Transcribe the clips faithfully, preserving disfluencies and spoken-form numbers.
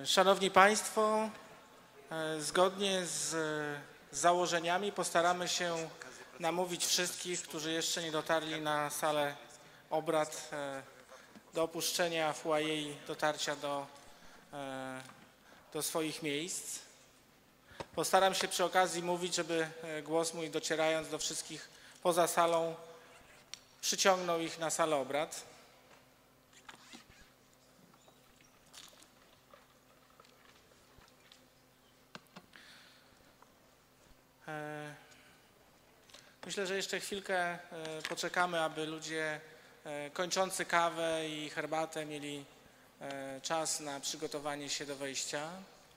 Szanowni Państwo, zgodnie z założeniami postaramy się namówić wszystkich, którzy jeszcze nie dotarli na salę obrad, do opuszczenia foyer i dotarcia do, do swoich miejsc. Postaram się przy okazji mówić, żeby głos mój, docierając do wszystkich poza salą, przyciągnął ich na salę obrad. Myślę, że jeszcze chwilkę poczekamy, aby ludzie kończący kawę i herbatę mieli czas na przygotowanie się do wejścia.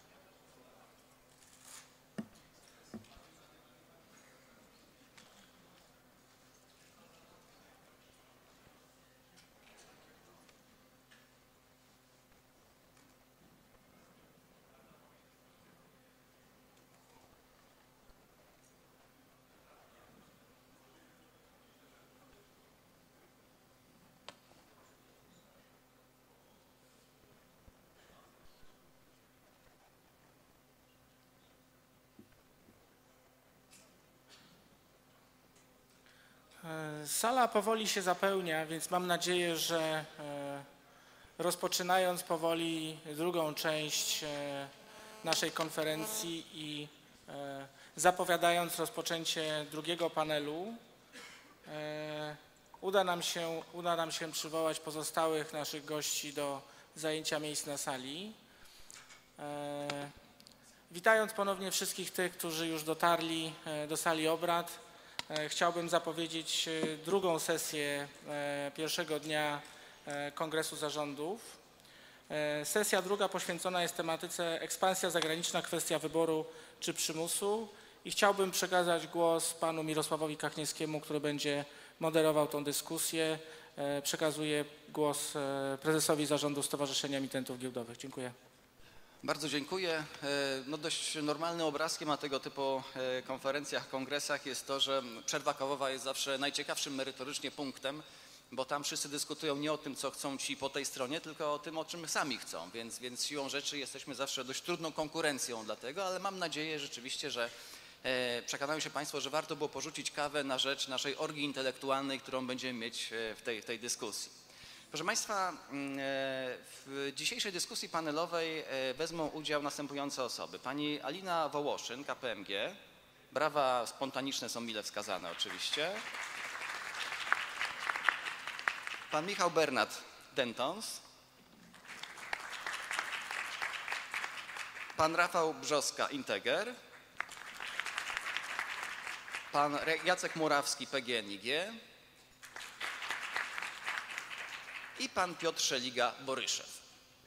Sala powoli się zapełnia, więc mam nadzieję, że rozpoczynając powoli drugą część naszej konferencji i zapowiadając rozpoczęcie drugiego panelu, uda nam się, uda nam się przywołać pozostałych naszych gości do zajęcia miejsc na sali. Witając ponownie wszystkich tych, którzy już dotarli do sali obrad, chciałbym zapowiedzieć drugą sesję pierwszego dnia Kongresu Zarządów. Sesja druga poświęcona jest tematyce ekspansja zagraniczna, kwestia wyboru czy przymusu i chciałbym przekazać głos panu Mirosławowi Kachniewskiemu, który będzie moderował tą dyskusję. Przekazuję głos prezesowi Zarządu Stowarzyszenia Emitentów Giełdowych. Dziękuję. Bardzo dziękuję. No dość normalnym obrazkiem na tego typu konferencjach, kongresach jest to, że przerwa kawowa jest zawsze najciekawszym merytorycznie punktem, bo tam wszyscy dyskutują nie o tym, co chcą ci po tej stronie, tylko o tym, o czym sami chcą, więc, więc siłą rzeczy jesteśmy zawsze dość trudną konkurencją dlatego, ale mam nadzieję rzeczywiście, że przekonają się Państwo, że warto było porzucić kawę na rzecz naszej orgii intelektualnej, którą będziemy mieć w tej, w tej dyskusji. Proszę Państwa, w dzisiejszej dyskusji panelowej wezmą udział następujące osoby. Pani Alina Wołoszyn, K P M G. Brawa spontaniczne są mile wskazane oczywiście. Pan Michał Bernat, Dentons. Pan Rafał Brzoska, Integer. Pan Jacek Murawski, P G N I G. I pan Piotr Szeliga, Boryszew.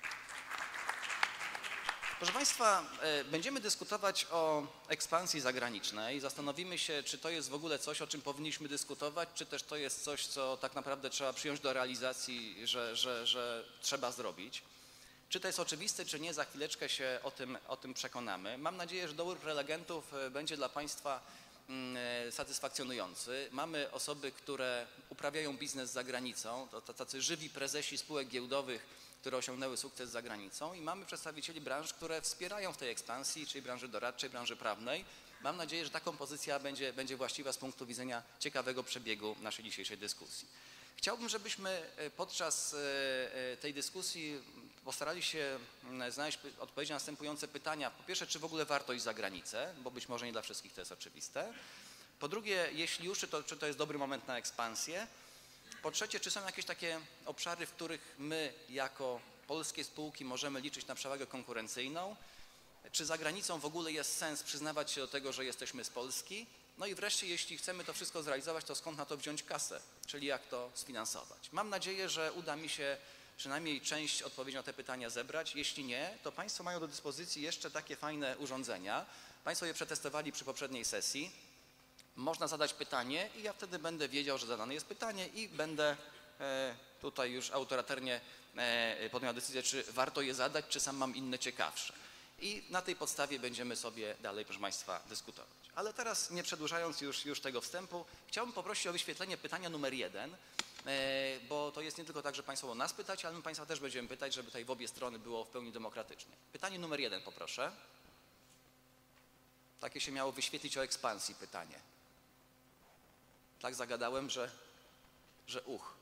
Proszę Państwa, będziemy dyskutować o ekspansji zagranicznej. Zastanowimy się, czy to jest w ogóle coś, o czym powinniśmy dyskutować, czy też to jest coś, co tak naprawdę trzeba przyjąć do realizacji, że, że, że trzeba zrobić. Czy to jest oczywiste, czy nie, za chwileczkę się o tym, o tym przekonamy. Mam nadzieję, że dobór prelegentów będzie dla Państwa satysfakcjonujący. Mamy osoby, które uprawiają biznes za granicą, to, to tacy żywi prezesi spółek giełdowych, które osiągnęły sukces za granicą i mamy przedstawicieli branż, które wspierają w tej ekspansji, czyli branży doradczej, branży prawnej. Mam nadzieję, że ta kompozycja będzie, będzie właściwa z punktu widzenia ciekawego przebiegu naszej dzisiejszej dyskusji. Chciałbym, żebyśmy podczas tej dyskusji postarali się znaleźć odpowiedzi na następujące pytania. Po pierwsze, czy w ogóle warto iść za granicę, bo być może nie dla wszystkich to jest oczywiste. Po drugie, jeśli już, to, czy to jest dobry moment na ekspansję. Po trzecie, czy są jakieś takie obszary, w których my jako polskie spółki możemy liczyć na przewagę konkurencyjną. Czy za granicą w ogóle jest sens przyznawać się do tego, że jesteśmy z Polski? No i wreszcie, jeśli chcemy to wszystko zrealizować, to skąd na to wziąć kasę, czyli jak to sfinansować? Mam nadzieję, że uda mi się przynajmniej część odpowiedzi na te pytania zebrać. Jeśli nie, to Państwo mają do dyspozycji jeszcze takie fajne urządzenia. Państwo je przetestowali przy poprzedniej sesji. Można zadać pytanie i ja wtedy będę wiedział, że zadane jest pytanie i będę tutaj już autorytarnie podjął decyzję, czy warto je zadać, czy sam mam inne ciekawsze. I na tej podstawie będziemy sobie dalej, proszę Państwa, dyskutować. Ale teraz, nie przedłużając już, już tego wstępu, chciałbym poprosić o wyświetlenie pytania numer jeden. e, bo to jest nie tylko tak, że Państwo o nas pytacie, ale my Państwa też będziemy pytać, żeby tutaj w obie strony było w pełni demokratycznie. Pytanie numer jeden poproszę. Takie się miało wyświetlić o ekspansji pytanie. Tak zagadałem, że, że uch.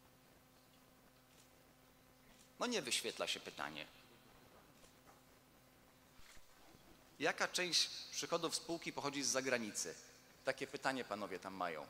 No nie wyświetla się pytanie. Jaka część przychodów spółki pochodzi z zagranicy? Takie pytanie panowie tam mają.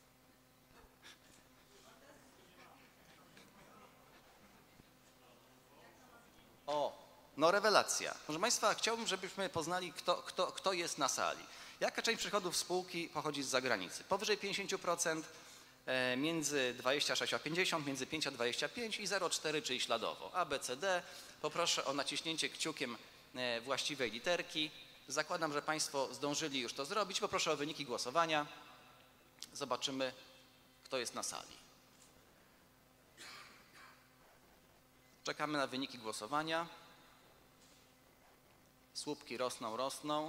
O, no rewelacja. Proszę Państwa, chciałbym, żebyśmy poznali, kto, kto, kto jest na sali. Jaka część przychodów spółki pochodzi z zagranicy? Powyżej pięćdziesiąt procent, e, między dwadzieścia sześć a pięćdziesiąt, między pięć a dwadzieścia pięć i zero przecinek cztery, czyli śladowo. A, B, C, D. Poproszę o naciśnięcie kciukiem e, właściwej literki. Zakładam, że Państwo zdążyli już to zrobić. Poproszę o wyniki głosowania. Zobaczymy, kto jest na sali. Czekamy na wyniki głosowania. Słupki rosną, rosną.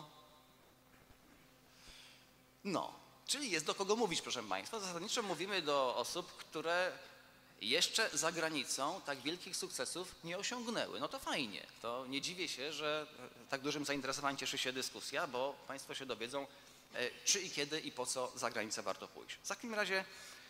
No, czyli jest do kogo mówić, proszę Państwa. Zasadniczo mówimy do osób, które jeszcze za granicą tak wielkich sukcesów nie osiągnęły. No to fajnie. To nie dziwię się, że tak dużym zainteresowaniem cieszy się dyskusja, bo Państwo się dowiedzą, czy i kiedy i po co za granicę warto pójść. W takim razie,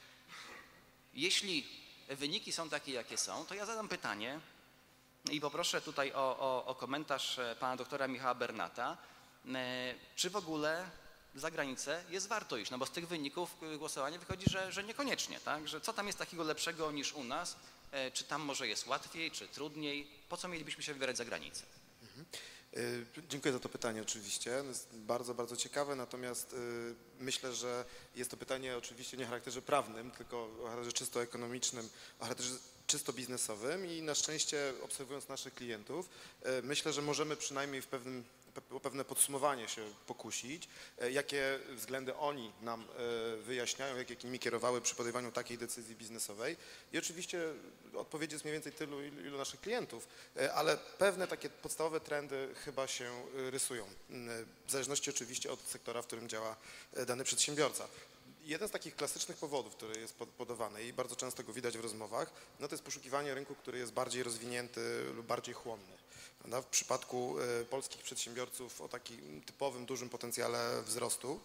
jeśli wyniki są takie, jakie są, to ja zadam pytanie i poproszę tutaj o, o, o komentarz pana doktora Michała Bernata, czy w ogóle za granicę jest warto iść, no bo z tych wyników głosowania wychodzi, że, że niekoniecznie, tak? Że co tam jest takiego lepszego niż u nas, czy tam może jest łatwiej, czy trudniej, po co mielibyśmy się wybierać za granicę? Mhm. Dziękuję za to pytanie oczywiście, jest bardzo, bardzo ciekawe, natomiast myślę, że jest to pytanie oczywiście nie o charakterze prawnym, tylko o charakterze czysto ekonomicznym, o charakterze czysto biznesowym i na szczęście obserwując naszych klientów, myślę, że możemy przynajmniej w pewnym o pewne podsumowanie się pokusić, jakie względy oni nam wyjaśniają, jak nimi kierowały przy podejmowaniu takiej decyzji biznesowej. I oczywiście odpowiedź jest mniej więcej tylu, ilu naszych klientów, ale pewne takie podstawowe trendy chyba się rysują, w zależności oczywiście od sektora, w którym działa dany przedsiębiorca. Jeden z takich klasycznych powodów, który jest podawany i bardzo często go widać w rozmowach, no to jest poszukiwanie rynku, który jest bardziej rozwinięty lub bardziej chłonny. W przypadku polskich przedsiębiorców o takim typowym, dużym potencjale wzrostu,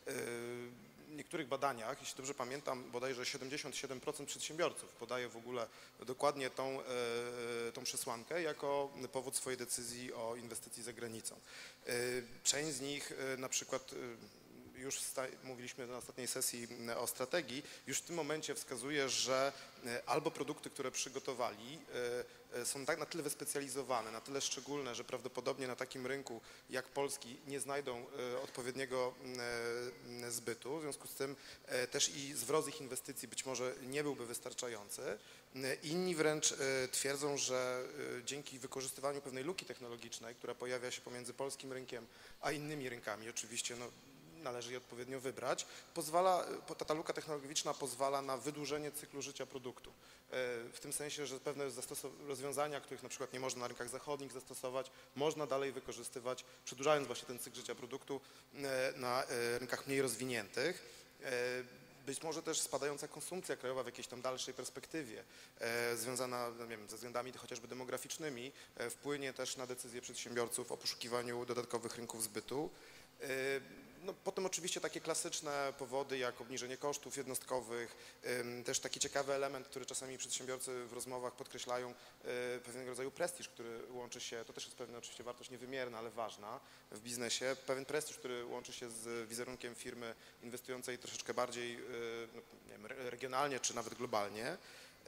w niektórych badaniach, jeśli dobrze pamiętam, bodajże siedemdziesiąt siedem procent przedsiębiorców podaje w ogóle dokładnie tą, tą przesłankę jako powód swojej decyzji o inwestycji za granicą. Część z nich na przykład, już mówiliśmy na ostatniej sesji o strategii, już w tym momencie wskazuje, że albo produkty, które przygotowali, są tak na tyle wyspecjalizowane, na tyle szczególne, że prawdopodobnie na takim rynku jak polski nie znajdą odpowiedniego zbytu. W związku z tym też i zwrot ich inwestycji być może nie byłby wystarczający. Inni wręcz twierdzą, że dzięki wykorzystywaniu pewnej luki technologicznej, która pojawia się pomiędzy polskim rynkiem a innymi rynkami, oczywiście no, należy je odpowiednio wybrać, pozwala, ta, ta luka technologiczna pozwala na wydłużenie cyklu życia produktu. W tym sensie, że pewne rozwiązania, których na przykład nie można na rynkach zachodnich zastosować, można dalej wykorzystywać, przedłużając właśnie ten cykl życia produktu na rynkach mniej rozwiniętych. Być może też spadająca konsumpcja krajowa w jakiejś tam dalszej perspektywie, e, związana no nie wiem, ze względami chociażby demograficznymi, e, wpłynie też na decyzje przedsiębiorców o poszukiwaniu dodatkowych rynków zbytu. E, no, potem oczywiście takie klasyczne powody jak obniżenie kosztów jednostkowych, e, też taki ciekawy element, który czasami przedsiębiorcy w rozmowach podkreślają, e, pewnego rodzaju prestiż, który łączy się, to też jest pewna oczywiście wartość niewymierna, ale ważna w biznesie, pewien prestiż, który łączy się z wizerunkiem firmy inwestującej troszeczkę bardziej no, nie wiem, regionalnie czy nawet globalnie.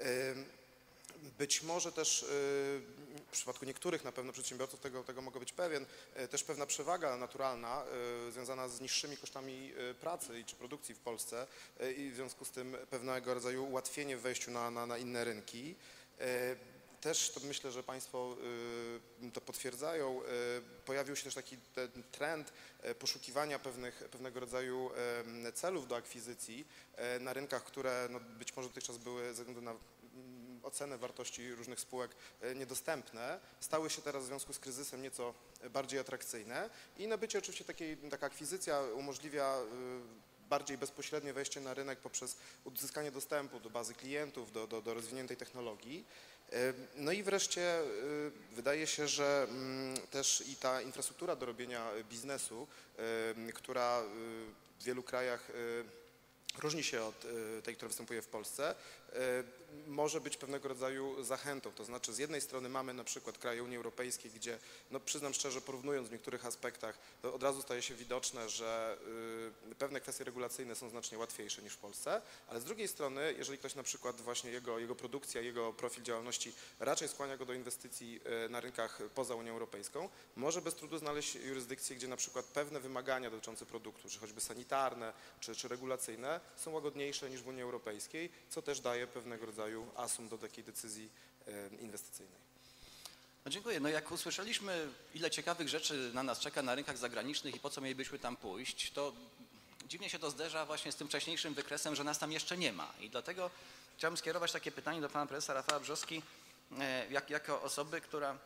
Być może też w przypadku niektórych na pewno przedsiębiorców, tego, tego mogę być pewien, też pewna przewaga naturalna związana z niższymi kosztami pracy czy produkcji w Polsce i w związku z tym pewnego rodzaju ułatwienie w wejściu na, na, na inne rynki. Też to myślę, że Państwo to potwierdzają, pojawił się też taki ten trend poszukiwania pewnych, pewnego rodzaju celów do akwizycji na rynkach, które no być może dotychczas były ze względu na ocenę wartości różnych spółek niedostępne, stały się teraz w związku z kryzysem nieco bardziej atrakcyjne i nabycie oczywiście takiej, taka akwizycja umożliwia bardziej bezpośrednie wejście na rynek poprzez uzyskanie dostępu do bazy klientów, do, do, do rozwiniętej technologii. No i wreszcie wydaje się, że też i ta infrastruktura do robienia biznesu, która w wielu krajach różni się od tej, która występuje w Polsce, może być pewnego rodzaju zachętą. To znaczy z jednej strony mamy na przykład kraje Unii Europejskiej, gdzie no przyznam szczerze, porównując w niektórych aspektach, to od razu staje się widoczne, że pewne kwestie regulacyjne są znacznie łatwiejsze niż w Polsce, ale z drugiej strony, jeżeli ktoś na przykład właśnie jego, jego produkcja, jego profil działalności raczej skłania go do inwestycji na rynkach poza Unią Europejską, może bez trudu znaleźć jurysdykcję, gdzie na przykład pewne wymagania dotyczące produktu, czy choćby sanitarne, czy, czy regulacyjne są łagodniejsze niż w Unii Europejskiej, co też daje pewnego rodzaju asum do takiej decyzji inwestycyjnej. No dziękuję. No jak usłyszeliśmy, ile ciekawych rzeczy na nas czeka na rynkach zagranicznych i po co mielibyśmy tam pójść, to dziwnie się to zderza właśnie z tym wcześniejszym wykresem, że nas tam jeszcze nie ma. I dlatego chciałbym skierować takie pytanie do pana profesora Rafała Brzozki, jak, jako osoby, która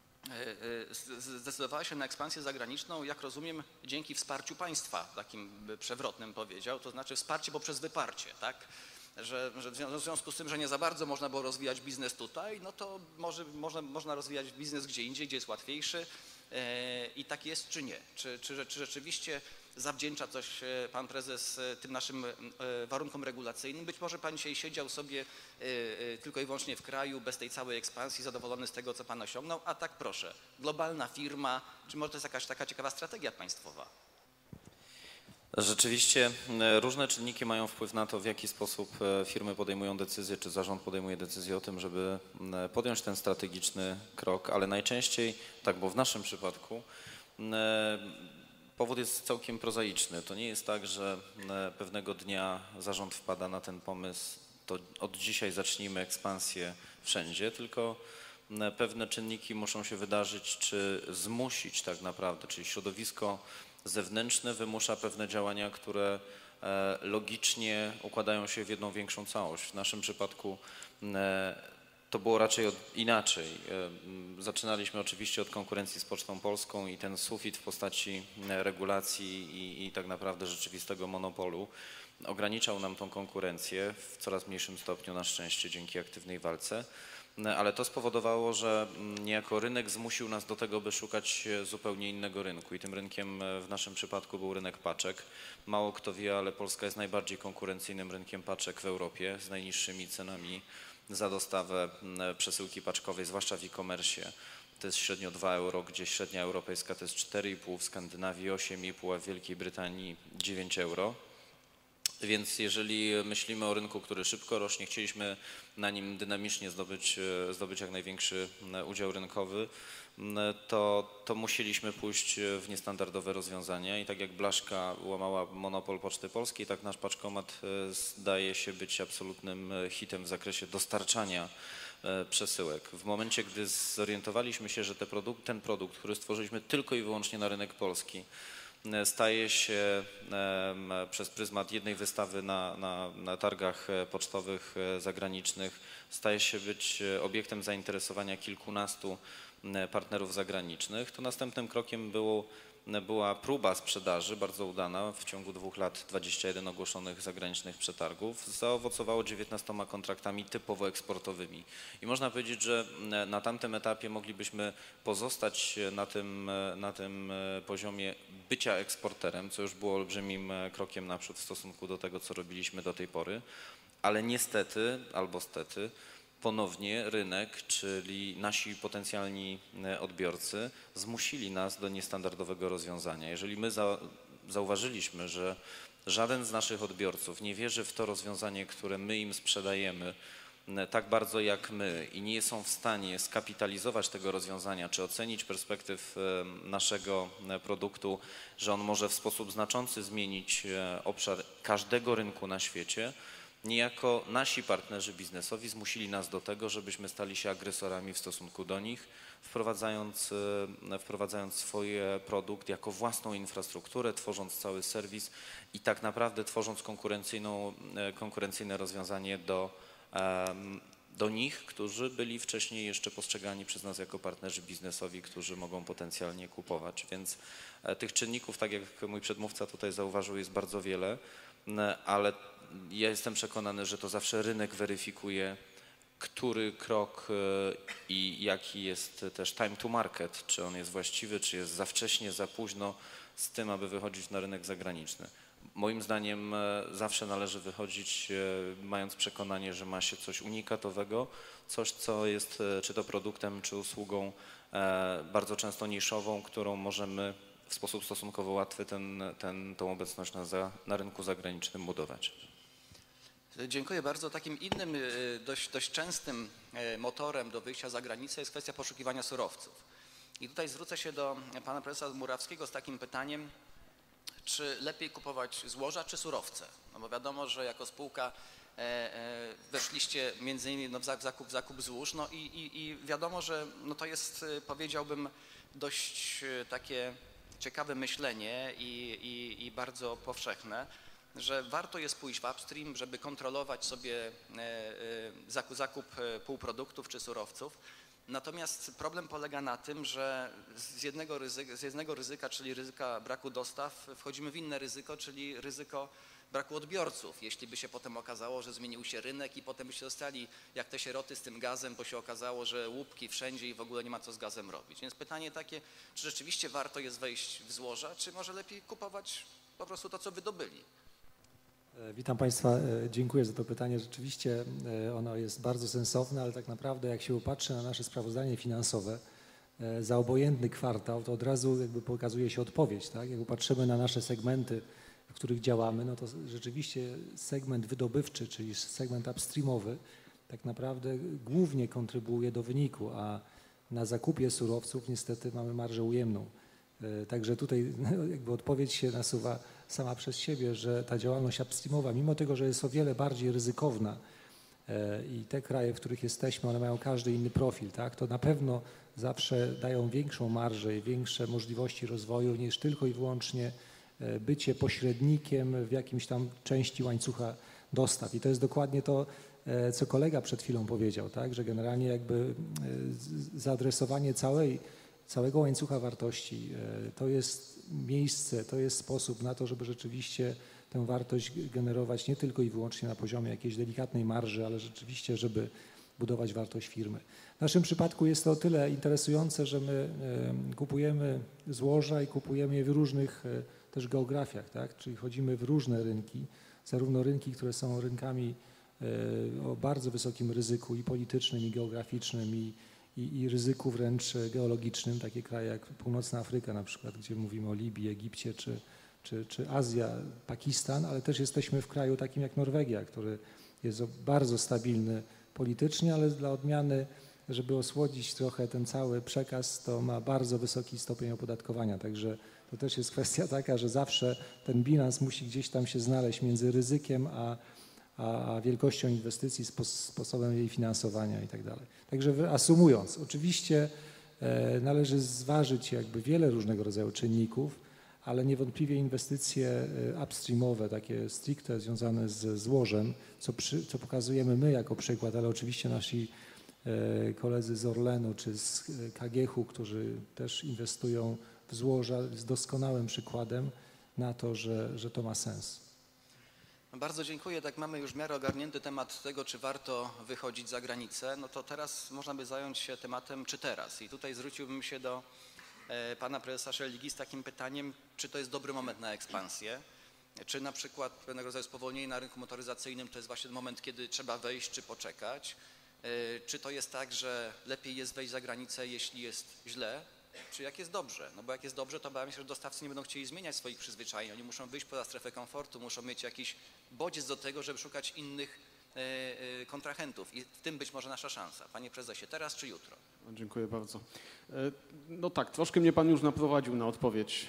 zdecydowała się na ekspansję zagraniczną, jak rozumiem, dzięki wsparciu państwa, takim by przewrotnym powiedział, to znaczy wsparcie poprzez wyparcie, tak? Że, że w związku z tym, że nie za bardzo można było rozwijać biznes tutaj, no to może, można, można rozwijać biznes gdzie indziej, gdzie jest łatwiejszy i tak jest czy nie? Czy, czy, czy rzeczywiście zawdzięcza coś pan prezes tym naszym warunkom regulacyjnym? Być może pan dzisiaj siedział sobie tylko i wyłącznie w kraju, bez tej całej ekspansji, zadowolony z tego, co pan osiągnął, a tak proszę, globalna firma, czy może to jest jakaś taka ciekawa strategia państwowa? Rzeczywiście różne czynniki mają wpływ na to, w jaki sposób firmy podejmują decyzje, czy zarząd podejmuje decyzję o tym, żeby podjąć ten strategiczny krok, ale najczęściej, tak, bo w naszym przypadku powód jest całkiem prozaiczny. To nie jest tak, że pewnego dnia zarząd wpada na ten pomysł, to od dzisiaj zacznijmy ekspansję wszędzie, tylko pewne czynniki muszą się wydarzyć, czy zmusić tak naprawdę, czyli środowisko zewnętrzne wymusza pewne działania, które logicznie układają się w jedną większą całość. W naszym przypadku to było raczej od, inaczej. Zaczynaliśmy oczywiście od konkurencji z Pocztą Polską i ten sufit w postaci regulacji i, i tak naprawdę rzeczywistego monopolu ograniczał nam tą konkurencję w coraz mniejszym stopniu, na szczęście, dzięki aktywnej walce. Ale to spowodowało, że niejako rynek zmusił nas do tego, by szukać zupełnie innego rynku i tym rynkiem w naszym przypadku był rynek paczek. Mało kto wie, ale Polska jest najbardziej konkurencyjnym rynkiem paczek w Europie z najniższymi cenami za dostawę przesyłki paczkowej, zwłaszcza w e-commerce. To jest średnio dwa euro, gdzie średnia europejska to jest cztery i pół, w Skandynawii osiem i pół, a w Wielkiej Brytanii dziewięć euro. Więc jeżeli myślimy o rynku, który szybko rośnie, chcieliśmy na nim dynamicznie zdobyć, zdobyć jak największy udział rynkowy, to, to musieliśmy pójść w niestandardowe rozwiązania i tak jak Blaszka łamała monopol Poczty Polskiej, tak nasz paczkomat zdaje się być absolutnym hitem w zakresie dostarczania przesyłek. W momencie, gdy zorientowaliśmy się, że te produkt, ten produkt, który stworzyliśmy tylko i wyłącznie na rynek polski, staje się przez pryzmat jednej wystawy na, na, na targach pocztowych zagranicznych, staje się być obiektem zainteresowania kilkunastu partnerów zagranicznych, to następnym krokiem było, była próba sprzedaży, bardzo udana, w ciągu dwóch lat dwadzieścia jeden ogłoszonych zagranicznych przetargów, zaowocowało dziewiętnastoma kontraktami typowo eksportowymi. I można powiedzieć, że na tamtym etapie moglibyśmy pozostać na tym, na tym poziomie bycia eksporterem, co już było olbrzymim krokiem naprzód w stosunku do tego, co robiliśmy do tej pory, ale niestety, albo stety, ponownie rynek, czyli nasi potencjalni odbiorcy zmusili nas do niestandardowego rozwiązania. Jeżeli my za, zauważyliśmy, że żaden z naszych odbiorców nie wierzy w to rozwiązanie, które my im sprzedajemy tak bardzo jak my i nie są w stanie skapitalizować tego rozwiązania, czy ocenić perspektyw naszego produktu, że on może w sposób znaczący zmienić obszar każdego rynku na świecie, niejako nasi partnerzy biznesowi zmusili nas do tego, żebyśmy stali się agresorami w stosunku do nich, wprowadzając, wprowadzając swój produkt jako własną infrastrukturę, tworząc cały serwis i tak naprawdę tworząc konkurencyjną, konkurencyjne rozwiązanie do, do nich, którzy byli wcześniej jeszcze postrzegani przez nas jako partnerzy biznesowi, którzy mogą potencjalnie kupować. Więc tych czynników, tak jak mój przedmówca tutaj zauważył, jest bardzo wiele. ale ja jestem przekonany, że to zawsze rynek weryfikuje, który krok i jaki jest też time to market, czy on jest właściwy, czy jest za wcześnie, za późno z tym, aby wychodzić na rynek zagraniczny. Moim zdaniem zawsze należy wychodzić mając przekonanie, że ma się coś unikatowego, coś co jest czy to produktem, czy usługą bardzo często niszową, którą możemy w sposób stosunkowo łatwy ten, ten, tą obecność na, za, na rynku zagranicznym budować. Dziękuję bardzo. Takim innym dość, dość częstym motorem do wyjścia za granicę jest kwestia poszukiwania surowców. I tutaj zwrócę się do pana profesora Murawskiego z takim pytaniem, czy lepiej kupować złoża czy surowce? No bo wiadomo, że jako spółka weszliście między innymi no, w zakup, zakup złóż, no i, i, i wiadomo, że no to jest, powiedziałbym, dość takie ciekawe myślenie i, i, i bardzo powszechne, że warto jest pójść w upstream, żeby kontrolować sobie zakup, zakup półproduktów czy surowców. Natomiast problem polega na tym, że z jednego, ryzyka, z jednego ryzyka, czyli ryzyka braku dostaw, wchodzimy w inne ryzyko, czyli ryzyko braku odbiorców. Jeśli by się potem okazało, że zmienił się rynek i potem byście dostali jak te sieroty z tym gazem, bo się okazało, że łupki wszędzie i w ogóle nie ma co z gazem robić. Więc pytanie takie, czy rzeczywiście warto jest wejść w złoża, czy może lepiej kupować po prostu to, co wydobyli? Witam Państwa, dziękuję za to pytanie. Rzeczywiście ono jest bardzo sensowne, ale tak naprawdę jak się popatrzy na nasze sprawozdanie finansowe za obojętny kwartał, to od razu jakby pokazuje się odpowiedź. Tak? Jak popatrzymy na nasze segmenty, w których działamy, no to rzeczywiście segment wydobywczy, czyli segment upstreamowy tak naprawdę głównie kontrybuuje do wyniku, a na zakupie surowców niestety mamy marżę ujemną. Także tutaj jakby odpowiedź się nasuwa sama przez siebie, że ta działalność upstreamowa, mimo tego, że jest o wiele bardziej ryzykowna i te kraje, w których jesteśmy, one mają każdy inny profil, tak, to na pewno zawsze dają większą marżę i większe możliwości rozwoju niż tylko i wyłącznie bycie pośrednikiem w jakimś tam części łańcucha dostaw. I to jest dokładnie to, co kolega przed chwilą powiedział, tak, że generalnie jakby zaadresowanie całej całego łańcucha wartości, to jest miejsce, to jest sposób na to, żeby rzeczywiście tę wartość generować nie tylko i wyłącznie na poziomie jakiejś delikatnej marży, ale rzeczywiście, żeby budować wartość firmy. W naszym przypadku jest to o tyle interesujące, że my kupujemy złoża i kupujemy je w różnych też geografiach, tak? Czyli chodzimy w różne rynki, zarówno rynki, które są rynkami o bardzo wysokim ryzyku i politycznym, i geograficznym, i I, i ryzyku wręcz geologicznym, takie kraje jak Północna Afryka na przykład, gdzie mówimy o Libii, Egipcie czy, czy, czy Azja, Pakistan, ale też jesteśmy w kraju takim jak Norwegia, który jest bardzo stabilny politycznie, ale dla odmiany, żeby osłodzić trochę ten cały przekaz, to ma bardzo wysoki stopień opodatkowania, także to też jest kwestia taka, że zawsze ten bilans musi gdzieś tam się znaleźć między ryzykiem a a wielkością inwestycji, sposobem jej finansowania i tak dalej. Także asumując, oczywiście należy zważyć jakby wiele różnego rodzaju czynników, ale niewątpliwie inwestycje upstreamowe, takie stricte związane z złożem, co, przy, co pokazujemy my jako przykład, ale oczywiście nasi koledzy z Orlenu czy z K G H-u, którzy też inwestują w złoża, jest doskonałym przykładem na to, że, że to ma sens. Bardzo dziękuję. Tak mamy już w miarę ogarnięty temat tego, czy warto wychodzić za granicę. No to teraz można by zająć się tematem, czy teraz. I tutaj zwróciłbym się do e, pana prezesa Szelligi z takim pytaniem, czy to jest dobry moment na ekspansję, czy na przykład pewnego rodzaju spowolnienie na rynku motoryzacyjnym to jest właśnie moment, kiedy trzeba wejść czy poczekać. E, czy to jest tak, że lepiej jest wejść za granicę, jeśli jest źle, czy jak jest dobrze? No bo jak jest dobrze, to obawiam się, że dostawcy nie będą chcieli zmieniać swoich przyzwyczajeń. Oni muszą wyjść poza strefę komfortu, muszą mieć jakiś bodziec do tego, żeby szukać innych e, e, kontrahentów. I w tym być może nasza szansa. Panie prezesie, teraz czy jutro? Dziękuję bardzo. No tak, troszkę mnie pan już naprowadził na odpowiedź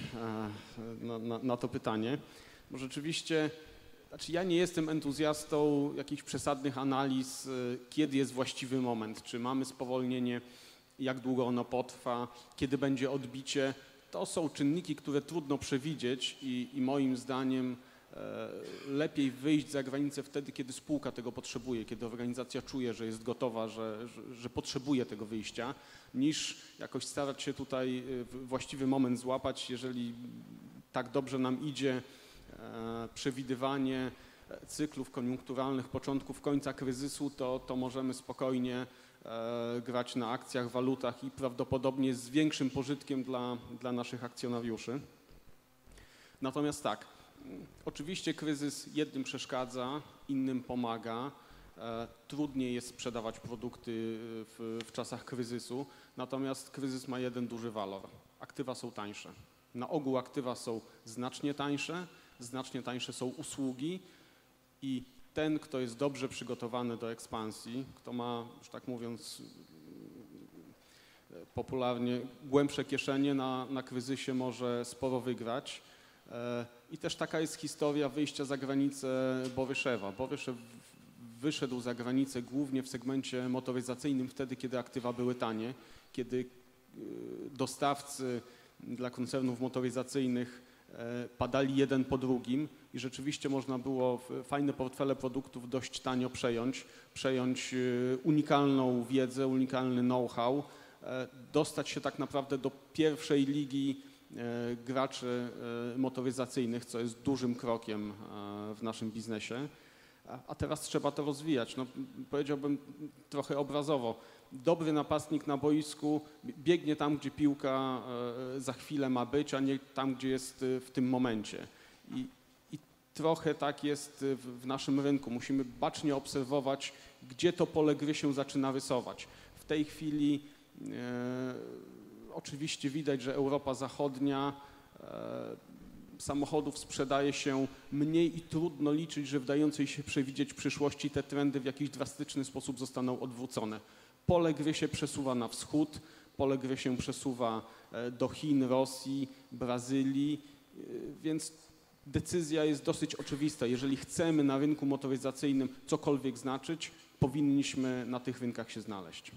na, na, na to pytanie, bo rzeczywiście, znaczy ja nie jestem entuzjastą jakichś przesadnych analiz, kiedy jest właściwy moment, czy mamy spowolnienie, jak długo ono potrwa, kiedy będzie odbicie. To są czynniki, które trudno przewidzieć i, i moim zdaniem e, lepiej wyjść za granicę wtedy, kiedy spółka tego potrzebuje, kiedy organizacja czuje, że jest gotowa, że, że, że potrzebuje tego wyjścia, niż jakoś starać się tutaj właściwy moment złapać, jeżeli tak dobrze nam idzie, e, przewidywanie cyklów koniunkturalnych, początków, końca kryzysu, to, to możemy spokojnie grać na akcjach, walutach i prawdopodobnie z większym pożytkiem dla, dla naszych akcjonariuszy. Natomiast tak, oczywiście kryzys jednym przeszkadza, innym pomaga. Trudniej jest sprzedawać produkty w, w czasach kryzysu, natomiast kryzys ma jeden duży walor. Aktywa są tańsze. Na ogół aktywa są znacznie tańsze, znacznie tańsze są usługi i ten, kto jest dobrze przygotowany do ekspansji, kto ma, że tak mówiąc popularnie, głębsze kieszenie, na, na kryzysie może sporo wygrać. I też taka jest historia wyjścia za granicę Boryszewa. Boryszew wyszedł za granicę głównie w segmencie motoryzacyjnym wtedy, kiedy aktywa były tanie, kiedy dostawcy dla koncernów motoryzacyjnych padali jeden po drugim i rzeczywiście można było fajne portfele produktów dość tanio przejąć, przejąć unikalną wiedzę, unikalny know-how, dostać się tak naprawdę do pierwszej ligi graczy motoryzacyjnych, co jest dużym krokiem w naszym biznesie. A teraz trzeba to rozwijać. No, powiedziałbym trochę obrazowo. Dobry napastnik na boisku biegnie tam, gdzie piłka za chwilę ma być, a nie tam, gdzie jest w tym momencie. I, i trochę tak jest w naszym rynku. Musimy bacznie obserwować, gdzie to pole gry się zaczyna rysować. W tej chwili e, oczywiście widać, że Europa Zachodnia e, samochodów sprzedaje się mniej i trudno liczyć, że w dającej się przewidzieć przyszłości te trendy w jakiś drastyczny sposób zostaną odwrócone. Pole gry się przesuwa na wschód, pole gry się przesuwa do Chin, Rosji, Brazylii, więc decyzja jest dosyć oczywista. Jeżeli chcemy na rynku motoryzacyjnym cokolwiek znaczyć, powinniśmy na tych rynkach się znaleźć.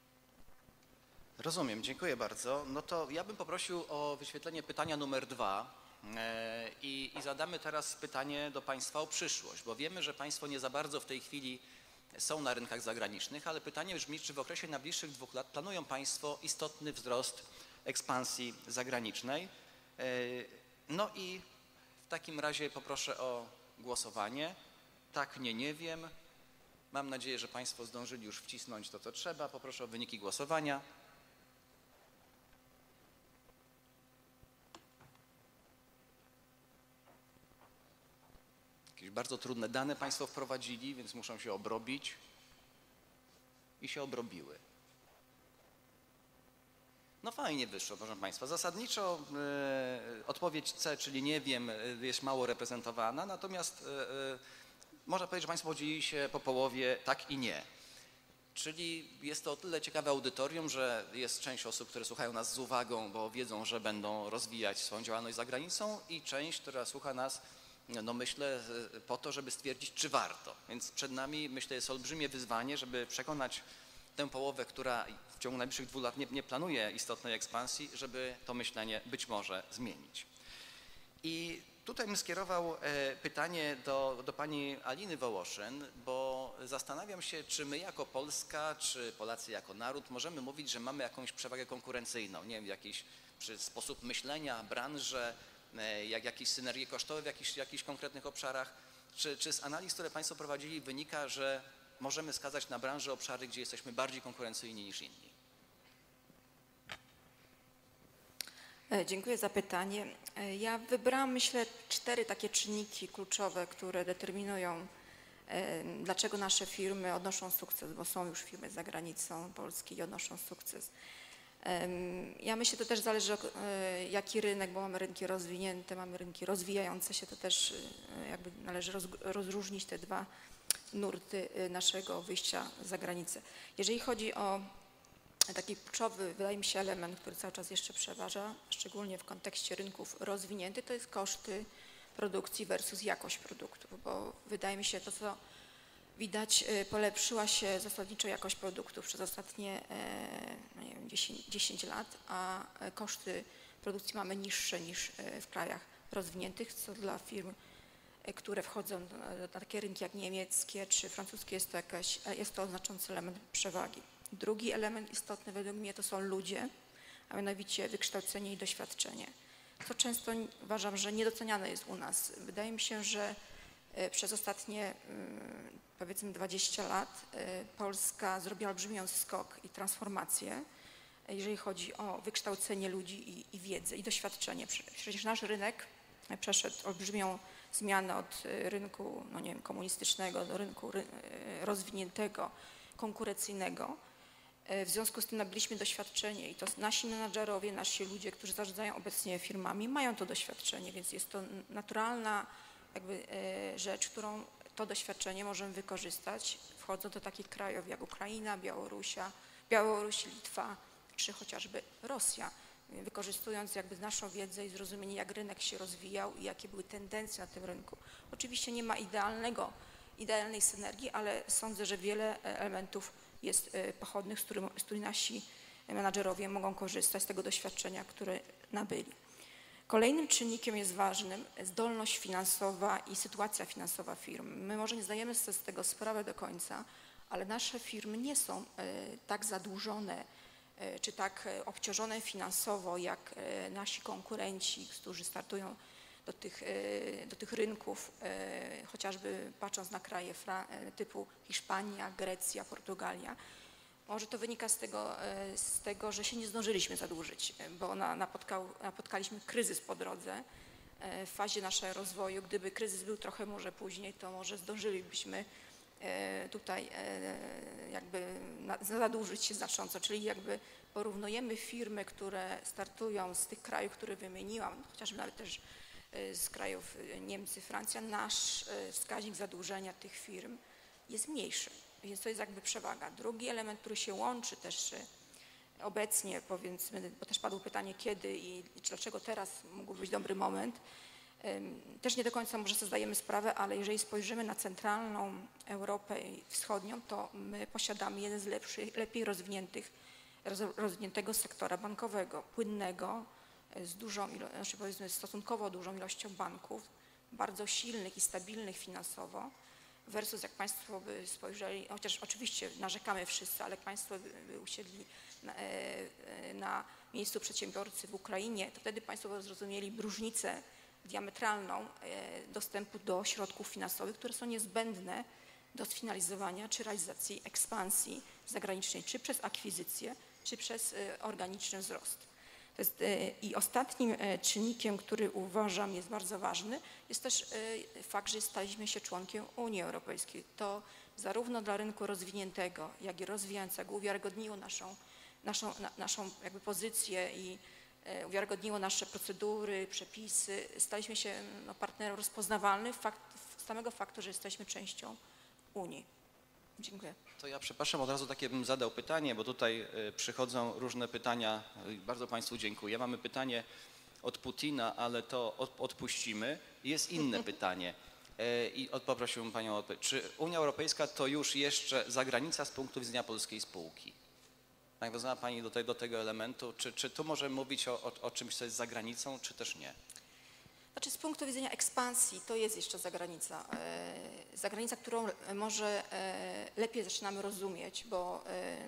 Rozumiem, dziękuję bardzo. No to ja bym poprosił o wyświetlenie pytania numer dwa. I, I zadamy teraz pytanie do Państwa o przyszłość, bo wiemy, że Państwo nie za bardzo w tej chwili są na rynkach zagranicznych, ale pytanie brzmi, czy w okresie najbliższych dwóch lat planują Państwo istotny wzrost ekspansji zagranicznej? No i w takim razie poproszę o głosowanie. Tak, nie, nie wiem. Mam nadzieję, że Państwo zdążyli już wcisnąć to, co trzeba. Poproszę o wyniki głosowania. Jakieś bardzo trudne dane Państwo wprowadzili, więc muszą się obrobić i się obrobiły. No fajnie wyszło, proszę Państwa. Zasadniczo e, odpowiedź C, czyli nie wiem, jest mało reprezentowana, natomiast e, e, można powiedzieć, że Państwo podzielili się po połowie tak i nie. Czyli jest to o tyle ciekawe audytorium, że jest część osób, które słuchają nas z uwagą, bo wiedzą, że będą rozwijać swoją działalność za granicą i część, która słucha nas, no myślę, po to, żeby stwierdzić, czy warto. Więc przed nami, myślę, jest olbrzymie wyzwanie, żeby przekonać tę połowę, która w ciągu najbliższych dwóch lat nie, nie planuje istotnej ekspansji, żeby to myślenie być może zmienić. I tutaj bym skierował pytanie do, do pani Aliny Wołoszyn, bo zastanawiam się, czy my jako Polska, czy Polacy jako naród możemy mówić, że mamy jakąś przewagę konkurencyjną, nie wiem, jakiś czy sposób myślenia, branżę, jak jakieś synergie kosztowe w jakichś, jakichś konkretnych obszarach. Czy, czy z analiz, które Państwo prowadzili, wynika, że możemy wskazać na branże, obszary, gdzie jesteśmy bardziej konkurencyjni niż inni? Dziękuję za pytanie. Ja wybrałam, myślę, cztery takie czynniki kluczowe, które determinują, dlaczego nasze firmy odnoszą sukces, bo są już firmy za granicą Polski i odnoszą sukces. Ja myślę, to też zależy, jaki rynek, bo mamy rynki rozwinięte, mamy rynki rozwijające się, to też jakby należy roz, rozróżnić te dwa nurty naszego wyjścia za granicę. Jeżeli chodzi o taki kluczowy, wydaje mi się, element, który cały czas jeszcze przeważa, szczególnie w kontekście rynków rozwiniętych, to jest koszty produkcji versus jakość produktów, bo wydaje mi się, to co widać, polepszyła się zasadniczo jakość produktów przez ostatnie no nie wiem, dziesięć, dziesięć lat, a koszty produkcji mamy niższe niż w krajach rozwiniętych, co dla firm, które wchodzą na takie rynki jak niemieckie czy francuskie, jest to, jakaś, jest to znaczący element przewagi. Drugi element istotny według mnie to są ludzie, a mianowicie wykształcenie i doświadczenie. co często uważam, że niedoceniane jest u nas. Wydaje mi się, że przez ostatnie powiedzmy dwadzieścia lat Polska zrobiła olbrzymią skok i transformację, jeżeli chodzi o wykształcenie ludzi i, i wiedzę i doświadczenie. Przecież nasz rynek przeszedł olbrzymią zmianę od rynku, no nie wiem, komunistycznego do rynku rozwiniętego, konkurencyjnego. W związku z tym nabyliśmy doświadczenie i to nasi menadżerowie, nasi ludzie, którzy zarządzają obecnie firmami, mają to doświadczenie, więc jest to naturalna jakby rzecz, którą to doświadczenie możemy wykorzystać, wchodząc do takich krajów jak Ukraina, Białorusia, Białoruś, Litwa czy chociażby Rosja, wykorzystując jakby naszą wiedzę i zrozumienie, jak rynek się rozwijał i jakie były tendencje na tym rynku. Oczywiście nie ma idealnego, idealnej synergii, ale sądzę, że wiele elementów jest pochodnych, z których, z których nasi menadżerowie mogą korzystać z tego doświadczenia, które nabyli. Kolejnym czynnikiem jest ważnym zdolność finansowa i sytuacja finansowa firm. My może nie zdajemy sobie z tego sprawy do końca, ale nasze firmy nie są tak zadłużone czy tak obciążone finansowo jak nasi konkurenci, którzy startują do tych, do tych rynków, chociażby patrząc na kraje typu Hiszpania, Grecja, Portugalia. Może to wynika z tego, z tego, że się nie zdążyliśmy zadłużyć, bo na, napotkał, napotkaliśmy kryzys po drodze w fazie naszego rozwoju. Gdyby kryzys był trochę może później, to może zdążylibyśmy tutaj jakby zadłużyć się znacząco, czyli jakby porównujemy firmy, które startują z tych krajów, które wymieniłam, chociażby nawet też z krajów Niemcy, Francja, nasz wskaźnik zadłużenia tych firm jest mniejszy, więc to jest jakby przewaga. Drugi element, który się łączy też obecnie, powiedzmy, bo też padło pytanie kiedy i dlaczego teraz mógł być dobry moment, też nie do końca może sobie zdajemy sprawę, ale jeżeli spojrzymy na centralną Europę wschodnią, to my posiadamy jeden z lepszych, lepiej rozwiniętych, rozwiniętego sektora bankowego, płynnego, z dużą, ilo- znaczy powiedzmy stosunkowo dużą ilością banków, bardzo silnych i stabilnych finansowo, versus jak Państwo by spojrzeli, chociaż oczywiście narzekamy wszyscy, ale jak Państwo by, by usiedli na, na miejscu przedsiębiorcy w Ukrainie, to wtedy Państwo by zrozumieli różnicę diametralną dostępu do środków finansowych, które są niezbędne do sfinalizowania czy realizacji ekspansji zagranicznej, czy przez akwizycję, czy przez organiczny wzrost. To jest, i ostatnim czynnikiem, który uważam jest bardzo ważny, jest też fakt, że staliśmy się członkiem Unii Europejskiej. To zarówno dla rynku rozwiniętego, jak i rozwijającego uwiarygodniło naszą, naszą, na, naszą jakby pozycję i uwiarygodniło nasze procedury, przepisy. Staliśmy się no, partnerem rozpoznawalnym fakt, z samego faktu, że jesteśmy częścią Unii. Dziękuję. To ja przepraszam, od razu takie bym zadał pytanie, bo tutaj przychodzą różne pytania. Bardzo Państwu dziękuję. Mamy pytanie od Putina, ale to odpuścimy. Jest inne pytanie i poprosiłbym Panią o odpowiedź. Czy Unia Europejska to już jeszcze zagranica z punktu widzenia polskiej spółki? Nawiązała Pani do, te, do tego elementu. Czy, czy tu możemy mówić o, o, o czymś, co jest za granicą, czy też nie? Znaczy z punktu widzenia ekspansji to jest jeszcze zagranica, zagranica, którą może lepiej zaczynamy rozumieć, bo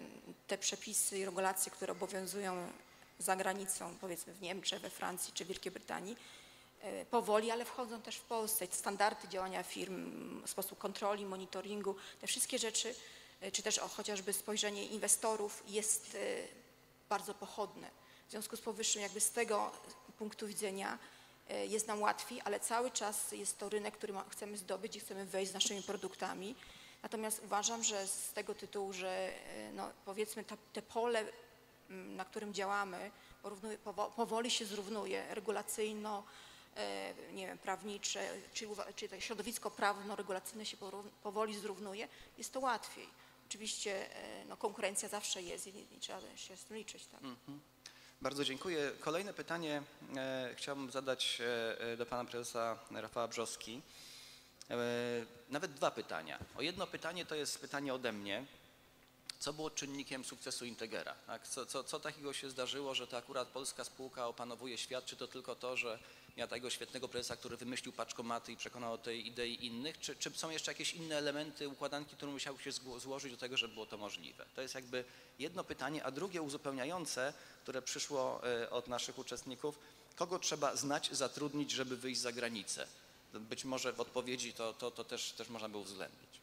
te przepisy i regulacje, które obowiązują za granicą, powiedzmy w Niemczech, we Francji czy Wielkiej Brytanii, powoli, ale wchodzą też w Polsce. Standardy działania firm, sposób kontroli, monitoringu, te wszystkie rzeczy, czy też o, chociażby spojrzenie inwestorów jest bardzo pochodne. W związku z powyższym jakby z tego punktu widzenia jest nam łatwiej, ale cały czas jest to rynek, który ma, chcemy zdobyć i chcemy wejść z naszymi produktami. Natomiast uważam, że z tego tytułu, że no, powiedzmy te, te pole, na którym działamy, porównuje, powoli się zrównuje regulacyjno, nie wiem, prawnicze, czy, czy to środowisko prawno-regulacyjne się powoli zrównuje, jest to łatwiej. Oczywiście no, konkurencja zawsze jest i, i trzeba się z tym liczyć. Tak? Mm-hmm. Bardzo dziękuję. Kolejne pytanie e, chciałbym zadać e, do Pana Prezesa Rafała Brzoski. E, nawet dwa pytania. O jedno pytanie to jest pytanie ode mnie. Co było czynnikiem sukcesu Integera? Tak? Co, co, co takiego się zdarzyło, że to akurat polska spółka opanowuje świat? Czy to tylko to, że miała tego świetnego prezesa, który wymyślił paczkomaty i przekonał o tej idei innych? Czy, czy są jeszcze jakieś inne elementy, układanki, które musiały się złożyć do tego, żeby było to możliwe? To jest jakby jedno pytanie, a drugie uzupełniające, które przyszło od naszych uczestników. kogo trzeba znać, zatrudnić, żeby wyjść za granicę? Być może w odpowiedzi to, to, to też, też można by uwzględnić.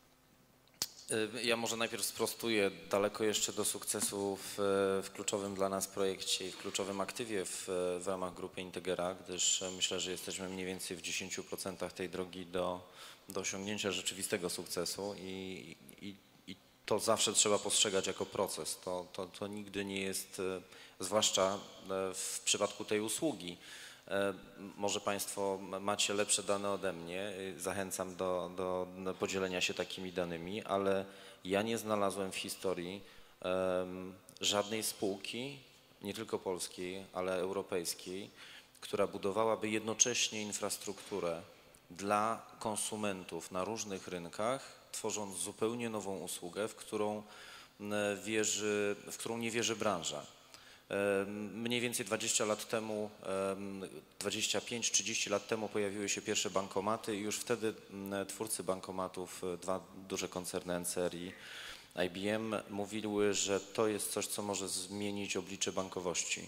Ja może najpierw sprostuję, daleko jeszcze do sukcesu w, w kluczowym dla nas projekcie i w kluczowym aktywie w, w ramach grupy Integera, gdyż myślę, że jesteśmy mniej więcej w dziesięciu procentach tej drogi do, do osiągnięcia rzeczywistego sukcesu i, i, i to zawsze trzeba postrzegać jako proces. To, to, to nigdy nie jest, zwłaszcza w przypadku tej usługi. Może Państwo macie lepsze dane ode mnie, zachęcam do, do, do podzielenia się takimi danymi, ale ja nie znalazłem w historii um, żadnej spółki, nie tylko polskiej, ale europejskiej, która budowałaby jednocześnie infrastrukturę dla konsumentów na różnych rynkach, tworząc zupełnie nową usługę, w którą, wierzy, w którą nie wierzy branża. Mniej więcej dwadzieścia lat temu, dwadzieścia pięć trzydzieści lat temu pojawiły się pierwsze bankomaty i już wtedy twórcy bankomatów, dwa duże koncerny N C R i I B M mówiły, że to jest coś, co może zmienić oblicze bankowości.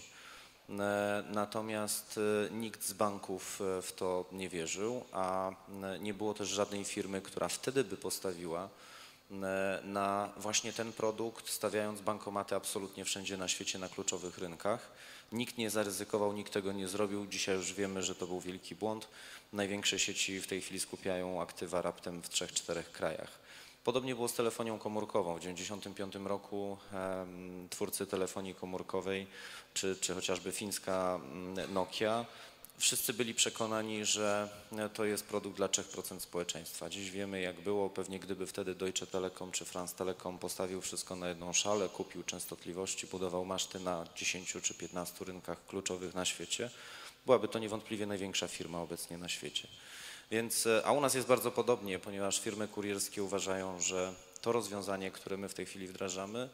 Natomiast nikt z banków w to nie wierzył, a nie było też żadnej firmy, która wtedy by postawiła na właśnie ten produkt, stawiając bankomaty absolutnie wszędzie na świecie, na kluczowych rynkach. Nikt nie zaryzykował, nikt tego nie zrobił. Dzisiaj już wiemy, że to był wielki błąd. Największe sieci w tej chwili skupiają aktywa raptem w trzech, czterech krajach. Podobnie było z telefonią komórkową. W tysiąc dziewięćset dziewięćdziesiątym piątym roku um, twórcy telefonii komórkowej, czy, czy chociażby fińska Nokia, wszyscy byli przekonani, że to jest produkt dla trzech procent społeczeństwa. Dziś wiemy, jak było. Pewnie gdyby wtedy Deutsche Telekom czy France Telecom postawił wszystko na jedną szalę, kupił częstotliwości, budował maszty na dziesięciu czy piętnastu rynkach kluczowych na świecie, byłaby to niewątpliwie największa firma obecnie na świecie. Więc, a u nas jest bardzo podobnie, ponieważ firmy kurierskie uważają, że to rozwiązanie, które my w tej chwili wdrażamy,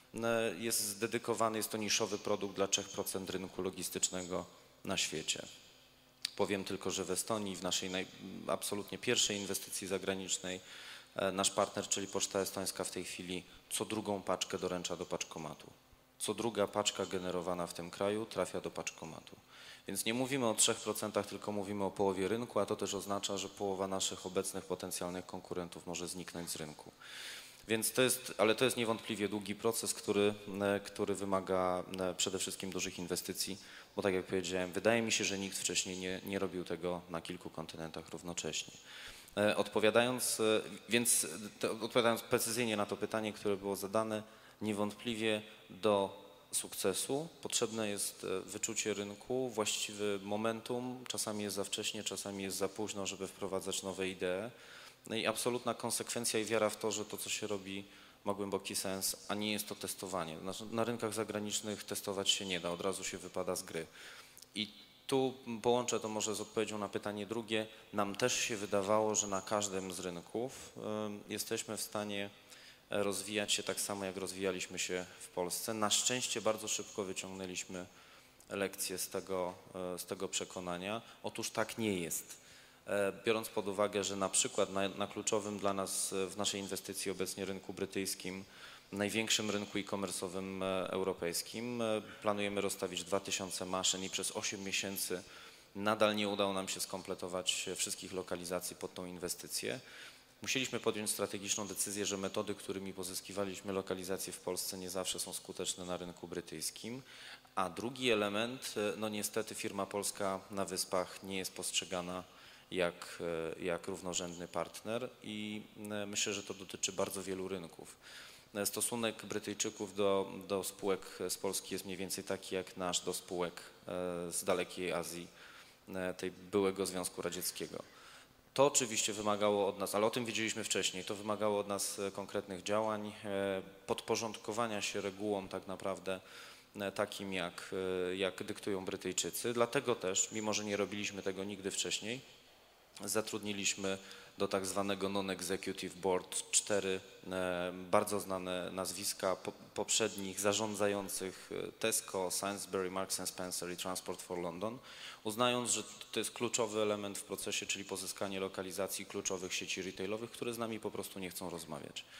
jest zdedykowany, jest to niszowy produkt dla trzech procent rynku logistycznego na świecie. Powiem tylko, że w Estonii, w naszej naj, absolutnie pierwszej inwestycji zagranicznej, nasz partner, czyli Poczta Estońska, w tej chwili co drugą paczkę doręcza do paczkomatu. Co druga paczka generowana w tym kraju trafia do paczkomatu. Więc nie mówimy o trzech procentach, tylko mówimy o połowie rynku, a to też oznacza, że połowa naszych obecnych potencjalnych konkurentów może zniknąć z rynku. Więc to jest, ale to jest niewątpliwie długi proces, który, który wymaga przede wszystkim dużych inwestycji, bo tak jak powiedziałem, wydaje mi się, że nikt wcześniej nie, nie robił tego na kilku kontynentach równocześnie. Odpowiadając, więc odpowiadając precyzyjnie na to pytanie, które było zadane, niewątpliwie do sukcesu potrzebne jest wyczucie rynku, właściwy momentum, czasami jest za wcześnie, czasami jest za późno, żeby wprowadzać nowe idee. No i absolutna konsekwencja i wiara w to, że to, co się robi, ma głęboki sens, a nie jest to testowanie. Na, na rynkach zagranicznych testować się nie da, od razu się wypada z gry. I tu połączę to może z odpowiedzią na pytanie drugie. Nam też się wydawało, że na każdym z rynków y, jesteśmy w stanie rozwijać się tak samo, jak rozwijaliśmy się w Polsce. Na szczęście bardzo szybko wyciągnęliśmy lekcje z tego, z tego przekonania. Otóż tak nie jest. Biorąc pod uwagę, że na przykład na, na kluczowym dla nas w naszej inwestycji obecnie rynku brytyjskim, największym rynku e-commerce'owym europejskim, planujemy rozstawić dwa tysiące maszyn i przez osiem miesięcy nadal nie udało nam się skompletować wszystkich lokalizacji pod tą inwestycję. Musieliśmy podjąć strategiczną decyzję, że metody, którymi pozyskiwaliśmy lokalizacje w Polsce, nie zawsze są skuteczne na rynku brytyjskim. A drugi element, no niestety firma polska na Wyspach nie jest postrzegana jak, jak równorzędny partner i myślę, że to dotyczy bardzo wielu rynków. Stosunek Brytyjczyków do, do spółek z Polski jest mniej więcej taki jak nasz do spółek z dalekiej Azji, tej byłego Związku Radzieckiego. To oczywiście wymagało od nas, ale o tym wiedzieliśmy wcześniej, to wymagało od nas konkretnych działań, podporządkowania się regułom tak naprawdę takim, jak, jak dyktują Brytyjczycy. Dlatego też, mimo że nie robiliśmy tego nigdy wcześniej, zatrudniliśmy do tak zwanego non-executive board cztery bardzo znane nazwiska poprzednich zarządzających Tesco, Sainsbury, Marks and Spencer i Transport for London, uznając, że to jest kluczowy element w procesie, czyli pozyskanie lokalizacji kluczowych sieci retailowych, które z nami po prostu nie chcą rozmawiać.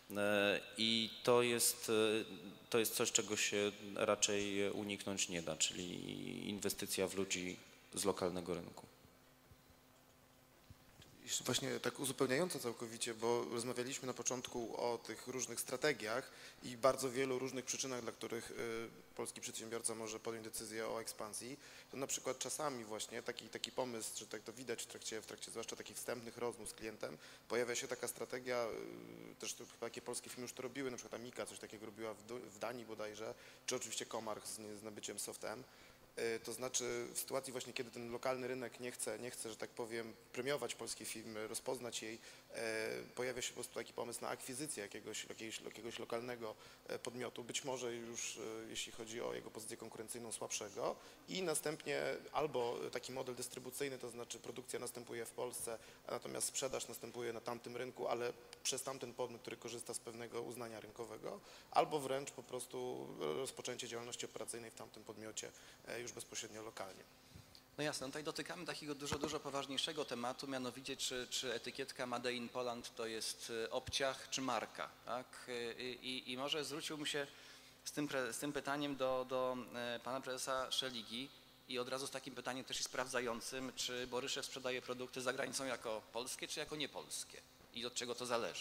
I to jest, to jest coś, czego się raczej uniknąć nie da, czyli inwestycja w ludzi z lokalnego rynku. Jeszcze właśnie tak uzupełniająco całkowicie, bo rozmawialiśmy na początku o tych różnych strategiach i bardzo wielu różnych przyczynach, dla których polski przedsiębiorca może podjąć decyzję o ekspansji, to na przykład czasami właśnie taki, taki pomysł, że tak to widać w trakcie, w trakcie zwłaszcza takich wstępnych rozmów z klientem, pojawia się taka strategia, też to chyba takie polskie firmy już to robiły, na przykład Amika coś takiego robiła w, w Danii bodajże, czy oczywiście Comarch z, z nabyciem SoftM. To znaczy w sytuacji właśnie, kiedy ten lokalny rynek nie chce, nie chce, że tak powiem, premiować polskiej firmy, rozpoznać jej, pojawia się po prostu taki pomysł na akwizycję jakiegoś, jakiegoś, jakiegoś lokalnego podmiotu, być może już jeśli chodzi o jego pozycję konkurencyjną słabszego i następnie albo taki model dystrybucyjny, to znaczy produkcja następuje w Polsce, a natomiast sprzedaż następuje na tamtym rynku, ale przez tamten podmiot, który korzysta z pewnego uznania rynkowego, albo wręcz po prostu rozpoczęcie działalności operacyjnej w tamtym podmiocie już bezpośrednio lokalnie. No jasne, no tutaj dotykamy takiego dużo, dużo poważniejszego tematu, mianowicie czy, czy etykietka Made in Poland to jest obciach czy marka, tak? I, i, i może zwróciłbym się z tym, z tym pytaniem do, do pana prezesa Szeligi i od razu z takim pytaniem też i sprawdzającym, czy Boryszew sprzedaje produkty za granicą jako polskie, czy jako niepolskie i od czego to zależy?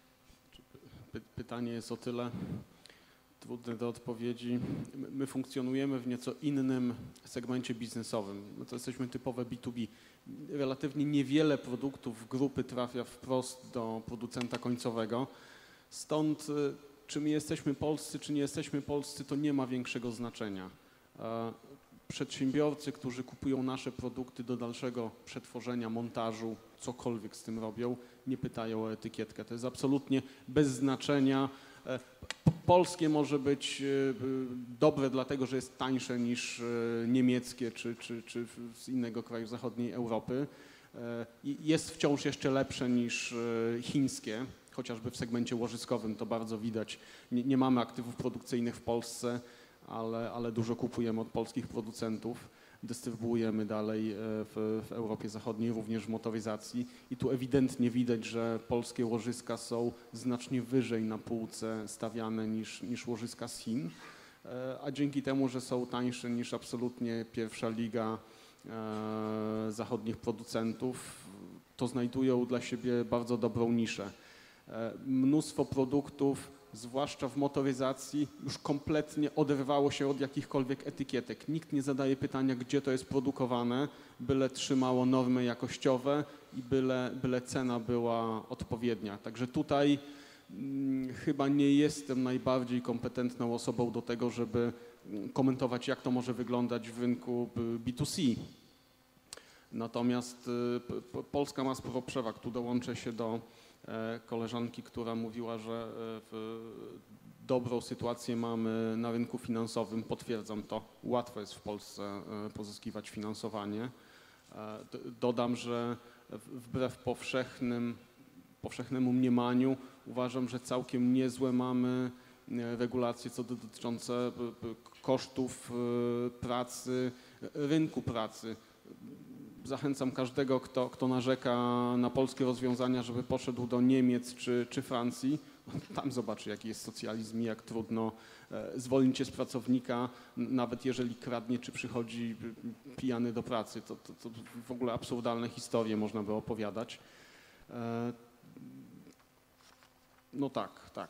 Py pytanie jest o tyle trudne do odpowiedzi. My funkcjonujemy w nieco innym segmencie biznesowym. My to jesteśmy typowe B dwa B. Relatywnie niewiele produktów grupy trafia wprost do producenta końcowego. Stąd czy my jesteśmy polscy, czy nie jesteśmy polscy, to nie ma większego znaczenia. Przedsiębiorcy, którzy kupują nasze produkty do dalszego przetworzenia, montażu, cokolwiek z tym robią, nie pytają o etykietkę. To jest absolutnie bez znaczenia. Polskie może być dobre dlatego, że jest tańsze niż niemieckie czy, czy, czy z innego kraju zachodniej Europy. Jest wciąż jeszcze lepsze niż chińskie, chociażby w segmencie łożyskowym to bardzo widać. Nie, nie mamy aktywów produkcyjnych w Polsce, ale, ale dużo kupujemy od polskich producentów. Dystrybuujemy dalej w, w Europie Zachodniej, również w motoryzacji i tu ewidentnie widać, że polskie łożyska są znacznie wyżej na półce stawiane niż, niż łożyska z Chin, a dzięki temu, że są tańsze niż absolutnie pierwsza liga e, zachodnich producentów, to znajdują dla siebie bardzo dobrą niszę. E, mnóstwo produktów, zwłaszcza w motoryzacji, już kompletnie oderwało się od jakichkolwiek etykietek. Nikt nie zadaje pytania, gdzie to jest produkowane, byle trzymało normy jakościowe i byle, byle cena była odpowiednia. Także tutaj hmm, chyba nie jestem najbardziej kompetentną osobą do tego, żeby komentować, jak to może wyglądać w rynku B dwa C. Natomiast y, Polska ma sporo przewag. Tu dołączę się do koleżanki, która mówiła, że dobrą sytuację mamy na rynku finansowym. Potwierdzam to. Łatwo jest w Polsce pozyskiwać finansowanie. Dodam, że wbrew powszechnym, powszechnemu mniemaniu uważam, że całkiem niezłe mamy regulacje co do dotyczące kosztów pracy, rynku pracy. Zachęcam każdego, kto, kto narzeka na polskie rozwiązania, żeby poszedł do Niemiec czy, czy Francji. Tam zobaczy, jaki jest socjalizm i jak trudno zwolnić się z pracownika, nawet jeżeli kradnie czy przychodzi pijany do pracy. To, to, to w ogóle absurdalne historie można by opowiadać. No tak, tak.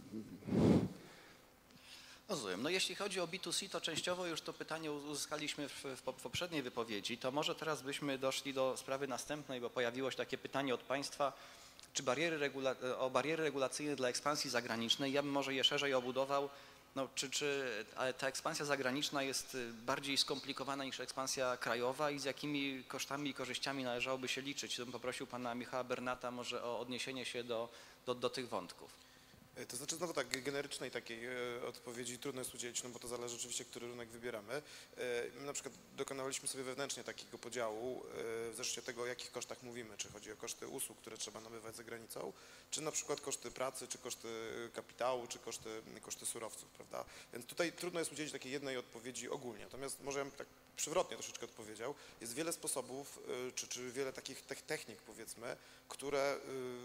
Rozumiem. No jeśli chodzi o B dwa C, to częściowo już to pytanie uzyskaliśmy w, w, w poprzedniej wypowiedzi. To może teraz byśmy doszli do sprawy następnej, bo pojawiło się takie pytanie od Państwa, czy bariery regula o bariery regulacyjne dla ekspansji zagranicznej. Ja bym może je szerzej obudował. No, czy, czy ale ta ekspansja zagraniczna jest bardziej skomplikowana niż ekspansja krajowa i z jakimi kosztami i korzyściami należałoby się liczyć? To bym poprosił Pana Michała Bernata może o odniesienie się do, do, do tych wątków. To znaczy znowu tak generycznej takiej odpowiedzi trudno jest udzielić, no bo to zależy oczywiście, który rynek wybieramy. My na przykład dokonaliśmy sobie wewnętrznie takiego podziału w zależności od tego, o jakich kosztach mówimy, czy chodzi o koszty usług, które trzeba nabywać za granicą, czy na przykład koszty pracy, czy koszty kapitału, czy koszty, koszty surowców, prawda? Więc tutaj trudno jest udzielić takiej jednej odpowiedzi ogólnie, natomiast może ja bym tak przewrotnie troszeczkę odpowiedział. Jest wiele sposobów, czy, czy wiele takich technik, powiedzmy, które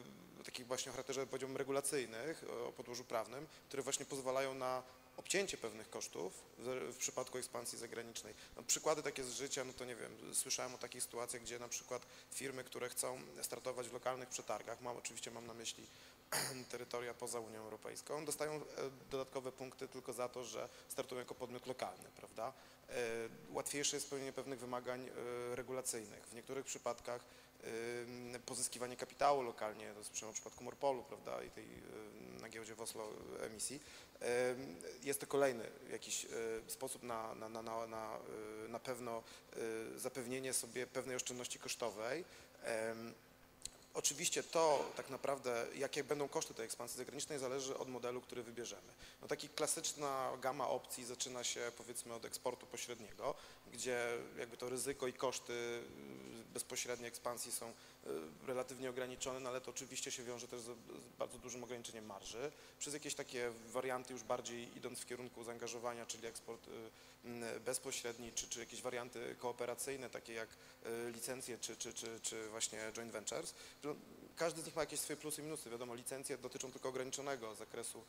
takich właśnie o charakterze, powiedziałbym, regulacyjnych, o podłożu prawnym, które właśnie pozwalają na obcięcie pewnych kosztów w, w przypadku ekspansji zagranicznej. No, przykłady takie z życia, no to nie wiem, słyszałem o takich sytuacjach, gdzie na przykład firmy, które chcą startować w lokalnych przetargach, mam oczywiście mam na myśli terytoria poza Unią Europejską, dostają dodatkowe punkty tylko za to, że startują jako podmiot lokalny, prawda? Łatwiejsze jest spełnienie pewnych wymagań regulacyjnych. W niektórych przypadkach pozyskiwanie kapitału lokalnie, to słyszałem o przypadku Morpolu, prawda, i tej na giełdzie w Oslo emisji. Jest to kolejny jakiś sposób na, na, na, na, na, na pewno zapewnienie sobie pewnej oszczędności kosztowej. Oczywiście to tak naprawdę, jakie będą koszty tej ekspansji zagranicznej, zależy od modelu, który wybierzemy. No, taka klasyczna gama opcji zaczyna się powiedzmy od eksportu pośredniego, gdzie jakby to ryzyko i koszty bezpośredniej ekspansji są relatywnie ograniczone, no ale to oczywiście się wiąże też z bardzo dużym ograniczeniem marży. Przez jakieś takie warianty już bardziej idąc w kierunku zaangażowania, czyli eksport bezpośredni, czy, czy jakieś warianty kooperacyjne, takie jak licencje, czy, czy, czy, czy właśnie joint ventures. Każdy z nich ma jakieś swoje plusy i minusy. Wiadomo, licencje dotyczą tylko ograniczonego zakresu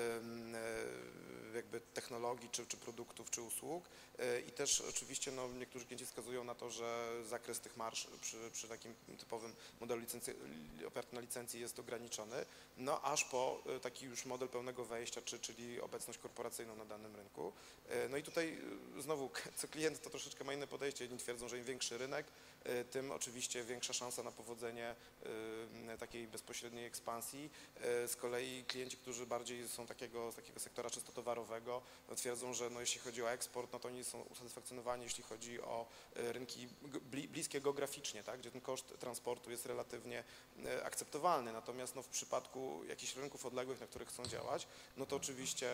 jakby technologii, czy, czy produktów, czy usług i też oczywiście no, niektórzy klienci wskazują na to, że zakres tych marż przy, przy takim typowym modelu licencji, opartym na licencji jest ograniczony, no aż po taki już model pełnego wejścia, czy, czyli obecność korporacyjną na danym rynku. No i tutaj znowu co klient to troszeczkę ma inne podejście. Jedni twierdzą, że im większy rynek, tym oczywiście większa szansa na powodzenie takiej bezpośredniej ekspansji. Z kolei klienci, którzy bardziej są takiego, z takiego sektora czysto towarowego, twierdzą, że no, jeśli chodzi o eksport, no to oni są usatysfakcjonowani, jeśli chodzi o rynki bliskie geograficznie, tak, gdzie ten koszt transportu jest relatywnie akceptowalny. Natomiast no, w przypadku jakichś rynków odległych, na których chcą działać, no to oczywiście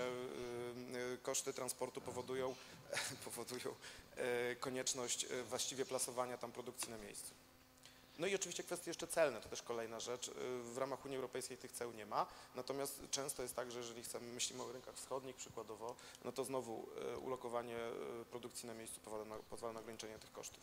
koszty transportu powodują, powodują konieczność właściwie plasowania tam produkcji na miejscu. No i oczywiście kwestie jeszcze celne, to też kolejna rzecz. W ramach Unii Europejskiej tych ceł nie ma, natomiast często jest tak, że jeżeli chcemy, myślimy o rynkach wschodnich przykładowo, no to znowu ulokowanie produkcji na miejscu pozwala na, pozwala na ograniczenie tych kosztów.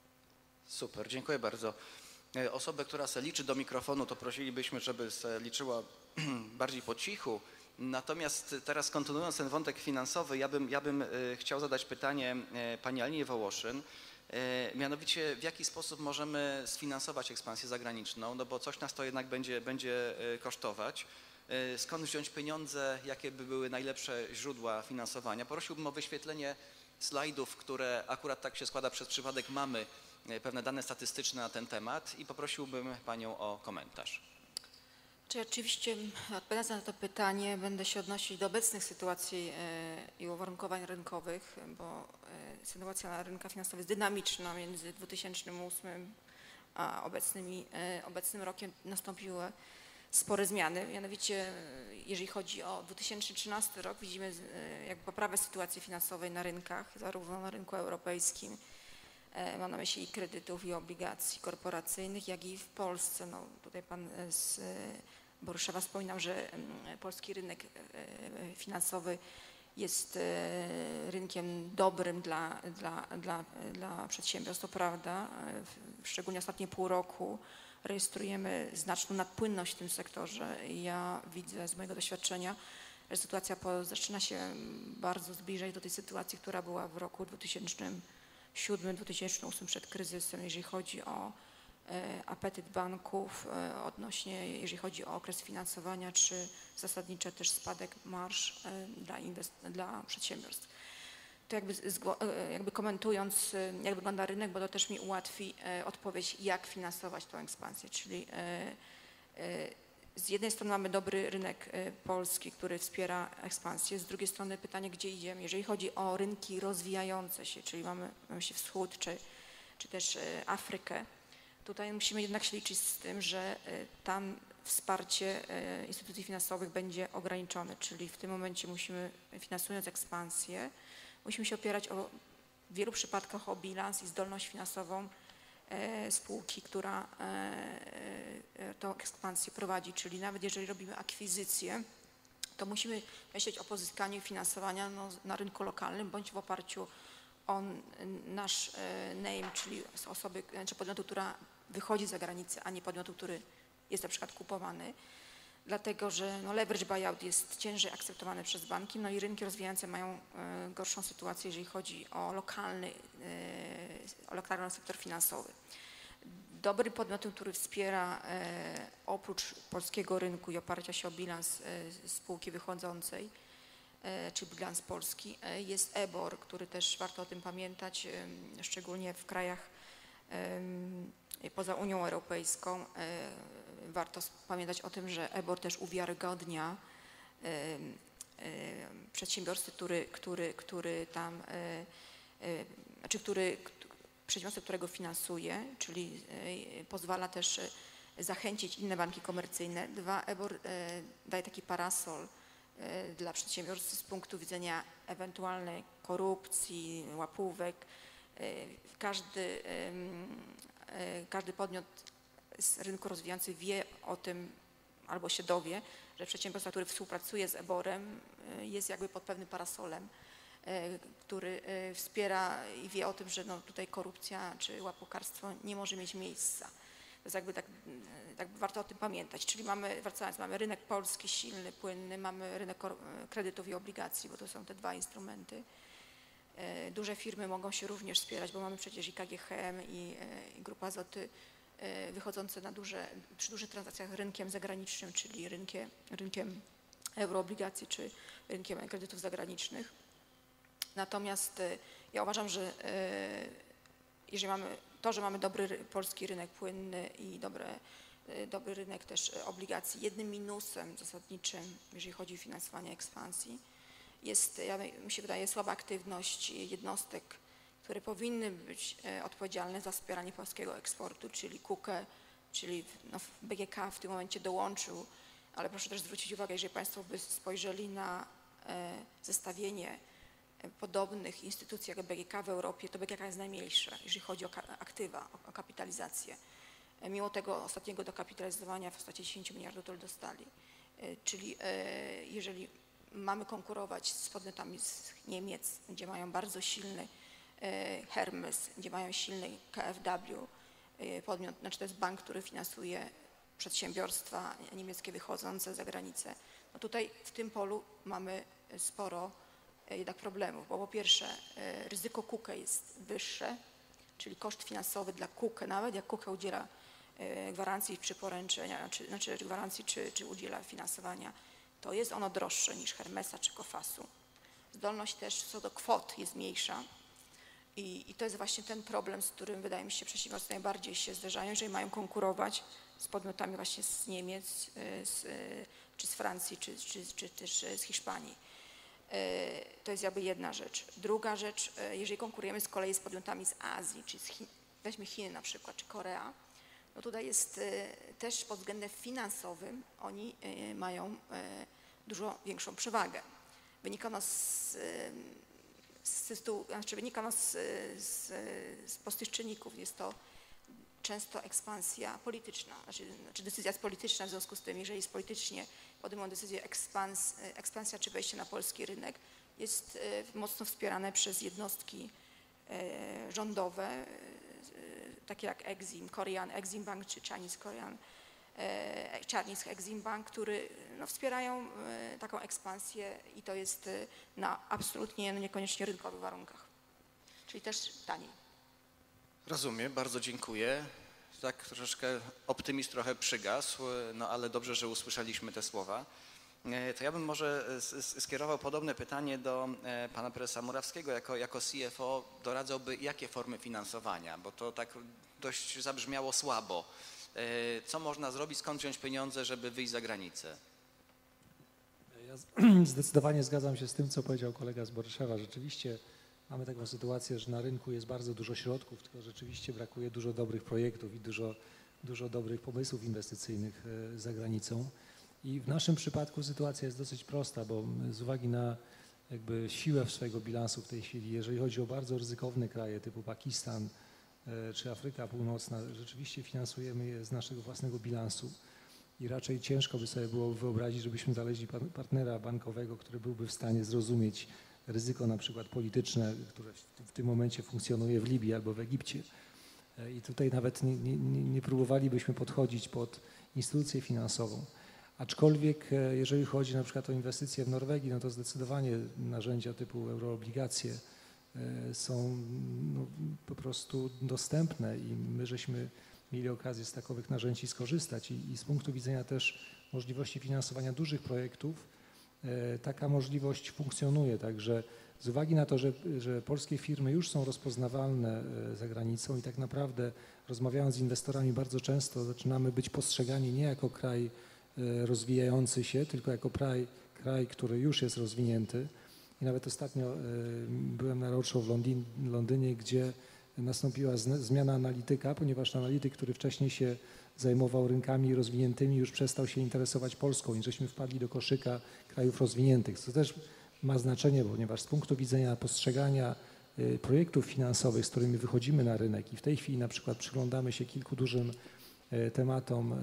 Super, dziękuję bardzo. Osobę, która se liczy do mikrofonu, to prosilibyśmy, żeby se liczyła bardziej po cichu. Natomiast teraz kontynuując ten wątek finansowy, ja bym, ja bym chciał zadać pytanie pani Alinie Wołoszyn. Mianowicie w jaki sposób możemy sfinansować ekspansję zagraniczną, no bo coś nas to jednak będzie, będzie kosztować. Skąd wziąć pieniądze, jakie by były najlepsze źródła finansowania? Prosiłbym o wyświetlenie slajdów, które akurat tak się składa, przez przypadek mamy pewne dane statystyczne na ten temat i poprosiłbym panią o komentarz. Czy oczywiście odpowiadając na to pytanie będę się odnosić do obecnych sytuacji i uwarunkowań rynkowych, bo sytuacja na rynkach finansowych jest dynamiczna. Między dwutysięcznym ósmym a obecnymi, obecnym rokiem nastąpiły spore zmiany. Mianowicie jeżeli chodzi o dwa tysiące trzynasty rok, widzimy jakby poprawę sytuacji finansowej na rynkach, zarówno na rynku europejskim, mam na myśli i kredytów, i obligacji korporacyjnych, jak i w Polsce. No, tutaj pan z Boryszewa wspominał, że polski rynek finansowy jest rynkiem dobrym dla, dla, dla, dla przedsiębiorstw, to prawda. Szczególnie ostatnie pół roku rejestrujemy znaczną nadpłynność w tym sektorze. Ja widzę z mojego doświadczenia, że sytuacja zaczyna się bardzo zbliżać do tej sytuacji, która była w roku dwa tysiące siódmym dwa tysiące ósmym przed kryzysem, jeżeli chodzi o apetyt banków odnośnie, jeżeli chodzi o okres finansowania, czy zasadniczo też spadek marż dla, dla przedsiębiorstw. To jakby, jakby komentując, jak wygląda rynek, bo to też mi ułatwi odpowiedź, jak finansować tą ekspansję, czyli z jednej strony mamy dobry rynek polski, który wspiera ekspansję, z drugiej strony pytanie, gdzie idziemy. Jeżeli chodzi o rynki rozwijające się, czyli mamy na myśli wschód, czy, czy też Afrykę, tutaj musimy jednak się liczyć z tym, że tam wsparcie instytucji finansowych będzie ograniczone, czyli w tym momencie musimy, finansując ekspansję, musimy się opierać o, w wielu przypadkach o bilans i zdolność finansową spółki, która tą ekspansję prowadzi, czyli nawet jeżeli robimy akwizycję, to musimy myśleć o pozyskaniu finansowania no, na rynku lokalnym bądź w oparciu o nasz name, czyli osoby czy podmiotu, która wychodzi za granicę, a nie podmiotu, który jest na przykład kupowany, dlatego że no, leverage buyout jest ciężej akceptowany przez banki, no i rynki rozwijające mają e, gorszą sytuację, jeżeli chodzi o lokalny, e, o lokalny sektor finansowy. Dobrym podmiotem, który wspiera e, oprócz polskiego rynku i oparcia się o bilans e, spółki wychodzącej, e, czy bilans polski, e, jest E B O R, który też warto o tym pamiętać, e, szczególnie w krajach e, poza Unią Europejską. E, warto pamiętać o tym, że E B O R też uwiarygodnia e, e, przedsiębiorcy, który, który, który tam, e, e, znaczy który przedsiębiorstwo, którego finansuje, czyli y, pozwala też y, zachęcić inne banki komercyjne. Dwa, E B O R y, daje taki parasol y, dla przedsiębiorcy z punktu widzenia ewentualnej korupcji, łapówek. Y, każdy, y, y, każdy podmiot z rynku rozwijający wie o tym albo się dowie, że przedsiębiorstwo, które współpracuje z E B O R-em y, jest jakby pod pewnym parasolem, który wspiera i wie o tym, że no tutaj korupcja czy łapukarstwo nie może mieć miejsca. To jest jakby tak, tak warto o tym pamiętać. Czyli mamy, wracając, mamy rynek polski silny, płynny, mamy rynek kredytów i obligacji, bo to są te dwa instrumenty. Duże firmy mogą się również wspierać, bo mamy przecież i K G H M i, i Grupa Azoty wychodzące na duże, przy dużych transakcjach rynkiem zagranicznym, czyli rynkiem, rynkiem euroobligacji czy rynkiem kredytów zagranicznych. Natomiast ja uważam, że jeżeli mamy to, że mamy dobry polski rynek płynny i dobre, dobry rynek też obligacji, jednym minusem zasadniczym, jeżeli chodzi o finansowanie ekspansji, jest, ja, mi się wydaje, słaba aktywność jednostek, które powinny być odpowiedzialne za wspieranie polskiego eksportu, czyli K U K E, czyli no, B G K w tym momencie dołączył, ale proszę też zwrócić uwagę, jeżeli Państwo by spojrzeli na e, zestawienie podobnych instytucji jak B G K w Europie, to B G K jest najmniejsza, jeżeli chodzi o aktywa, o kapitalizację. Mimo tego ostatniego dokapitalizowania w postaci dziesięć miliardów dolarów dostali. Czyli jeżeli mamy konkurować z podmiotami z Niemiec, gdzie mają bardzo silny Hermes, gdzie mają silny K F W, podmiot, znaczy to jest bank, który finansuje przedsiębiorstwa niemieckie wychodzące za granicę, no tutaj w tym polu mamy sporo jednak problemów, bo po pierwsze ryzyko K U K E jest wyższe, czyli koszt finansowy dla K U K E, nawet jak K U K E udziela gwarancji czy poręczenia, czy, znaczy gwarancji czy, czy udziela finansowania, to jest ono droższe niż Hermesa czy Kofasu. Zdolność też co do kwot jest mniejsza i, i to jest właśnie ten problem, z którym wydaje mi się przedsiębiorstwa najbardziej się zderzają, jeżeli mają konkurować z podmiotami właśnie z Niemiec, z, czy z Francji, czy, czy, czy też z Hiszpanii. To jest jakby jedna rzecz. Druga rzecz, jeżeli konkurujemy z kolei z podmiotami z Azji, czy z Chin, weźmy Chiny na przykład, czy Korea, no tutaj jest też pod względem finansowym oni mają dużo większą przewagę. Wynika ono z, z, tytułu, znaczy wynika ono z, z, z prostych czynników. Jest to często ekspansja polityczna, znaczy, znaczy decyzja jest polityczna, w związku z tym, jeżeli jest politycznie podejmują decyzję ekspans, ekspansja czy wejście na polski rynek, jest mocno wspierane przez jednostki rządowe, takie jak Exim, Korean Exim Bank czy Chinese Korean, Chinese Exim Bank, który no, wspierają taką ekspansję i to jest na absolutnie no, niekoniecznie rynkowych warunkach, czyli też taniej. Rozumiem, bardzo dziękuję. Tak troszeczkę optymizm trochę przygasł, no ale dobrze, że usłyszeliśmy te słowa. To ja bym może skierował podobne pytanie do pana prezesa Murawskiego. Jako, jako C F O doradzałby, jakie formy finansowania, bo to tak dość zabrzmiało słabo. Co można zrobić, skąd wziąć pieniądze, żeby wyjść za granicę? Ja zdecydowanie zgadzam się z tym, co powiedział kolega z Borszewa. Rzeczywiście mamy taką sytuację, że na rynku jest bardzo dużo środków, tylko rzeczywiście brakuje dużo dobrych projektów i dużo, dużo dobrych pomysłów inwestycyjnych za granicą. I w naszym przypadku sytuacja jest dosyć prosta, bo z uwagi na jakby siłę swojego bilansu w tej chwili, jeżeli chodzi o bardzo ryzykowne kraje typu Pakistan czy Afryka Północna, rzeczywiście finansujemy je z naszego własnego bilansu i raczej ciężko by sobie było wyobrazić, żebyśmy znaleźli partnera bankowego, który byłby w stanie zrozumieć ryzyko na przykład polityczne, które w tym momencie funkcjonuje w Libii albo w Egipcie. I tutaj nawet nie, nie, nie próbowalibyśmy podchodzić pod instytucję finansową. Aczkolwiek e, jeżeli chodzi na przykład o inwestycje w Norwegii, no to zdecydowanie narzędzia typu euroobligacje e, są no, po prostu dostępne i my żeśmy mieli okazję z takowych narzędzi skorzystać i, i z punktu widzenia też możliwości finansowania dużych projektów e, taka możliwość funkcjonuje, także z uwagi na to, że, że polskie firmy już są rozpoznawalne e, za granicą i tak naprawdę rozmawiając z inwestorami bardzo często zaczynamy być postrzegani nie jako kraj e, rozwijający się, tylko jako kraj, kraj, który już jest rozwinięty. I nawet ostatnio e, byłem na roadshow w Londyn, Londynie, gdzie nastąpiła zmiana analityka, ponieważ analityk, który wcześniej się zajmował rynkami rozwiniętymi, już przestał się interesować Polską i żeśmy wpadli do koszyka krajów rozwiniętych, co też ma znaczenie, ponieważ z punktu widzenia postrzegania projektów finansowych, z którymi wychodzimy na rynek i w tej chwili na przykład przyglądamy się kilku dużym tematom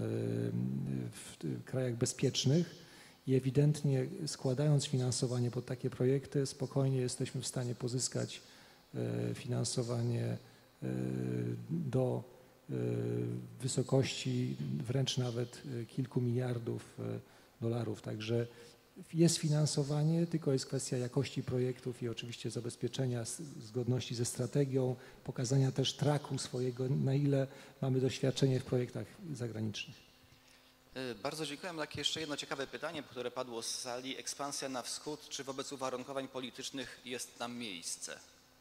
w krajach bezpiecznych i ewidentnie składając finansowanie pod takie projekty spokojnie jesteśmy w stanie pozyskać finansowanie do wysokości wręcz nawet kilku miliardów dolarów. Także jest finansowanie, tylko jest kwestia jakości projektów i oczywiście zabezpieczenia zgodności ze strategią, pokazania też traku swojego, na ile mamy doświadczenie w projektach zagranicznych. Bardzo dziękuję. Mam takie jeszcze jedno ciekawe pytanie, które padło z sali. Ekspansja na wschód, czy wobec uwarunkowań politycznych jest tam miejsce?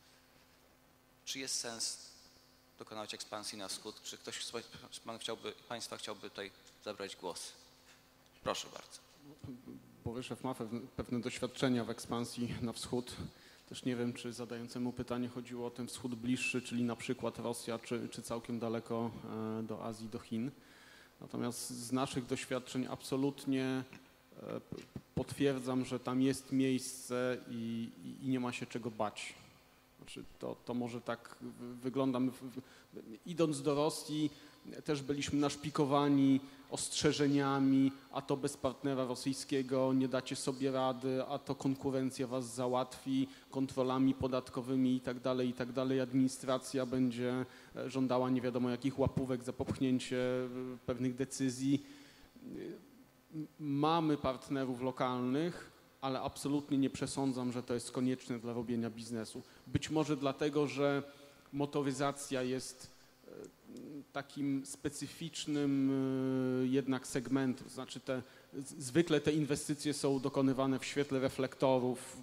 Czy jest sens dokonać ekspansji na wschód? Czy ktoś z pan chciałby, Państwa chciałby tutaj zabrać głos? Proszę bardzo. Boryszef ma pewne doświadczenia w ekspansji na wschód. Też nie wiem, czy zadającemu pytanie chodziło o ten wschód bliższy, czyli na przykład Rosja, czy, czy całkiem daleko do Azji, do Chin. Natomiast z naszych doświadczeń absolutnie potwierdzam, że tam jest miejsce i, i nie ma się czego bać. Znaczy to, to może tak wygląda. Idąc do Rosji też byliśmy naszpikowani ostrzeżeniami, a to bez partnera rosyjskiego nie dacie sobie rady, a to konkurencja was załatwi kontrolami podatkowymi i tak dalej, i tak dalej. Administracja będzie żądała nie wiadomo jakich łapówek za popchnięcie pewnych decyzji. Mamy partnerów lokalnych, ale absolutnie nie przesądzam, że to jest konieczne dla robienia biznesu. Być może dlatego, że motoryzacja jest takim specyficznym jednak segmentem, to znaczy te, zwykle te inwestycje są dokonywane w świetle reflektorów,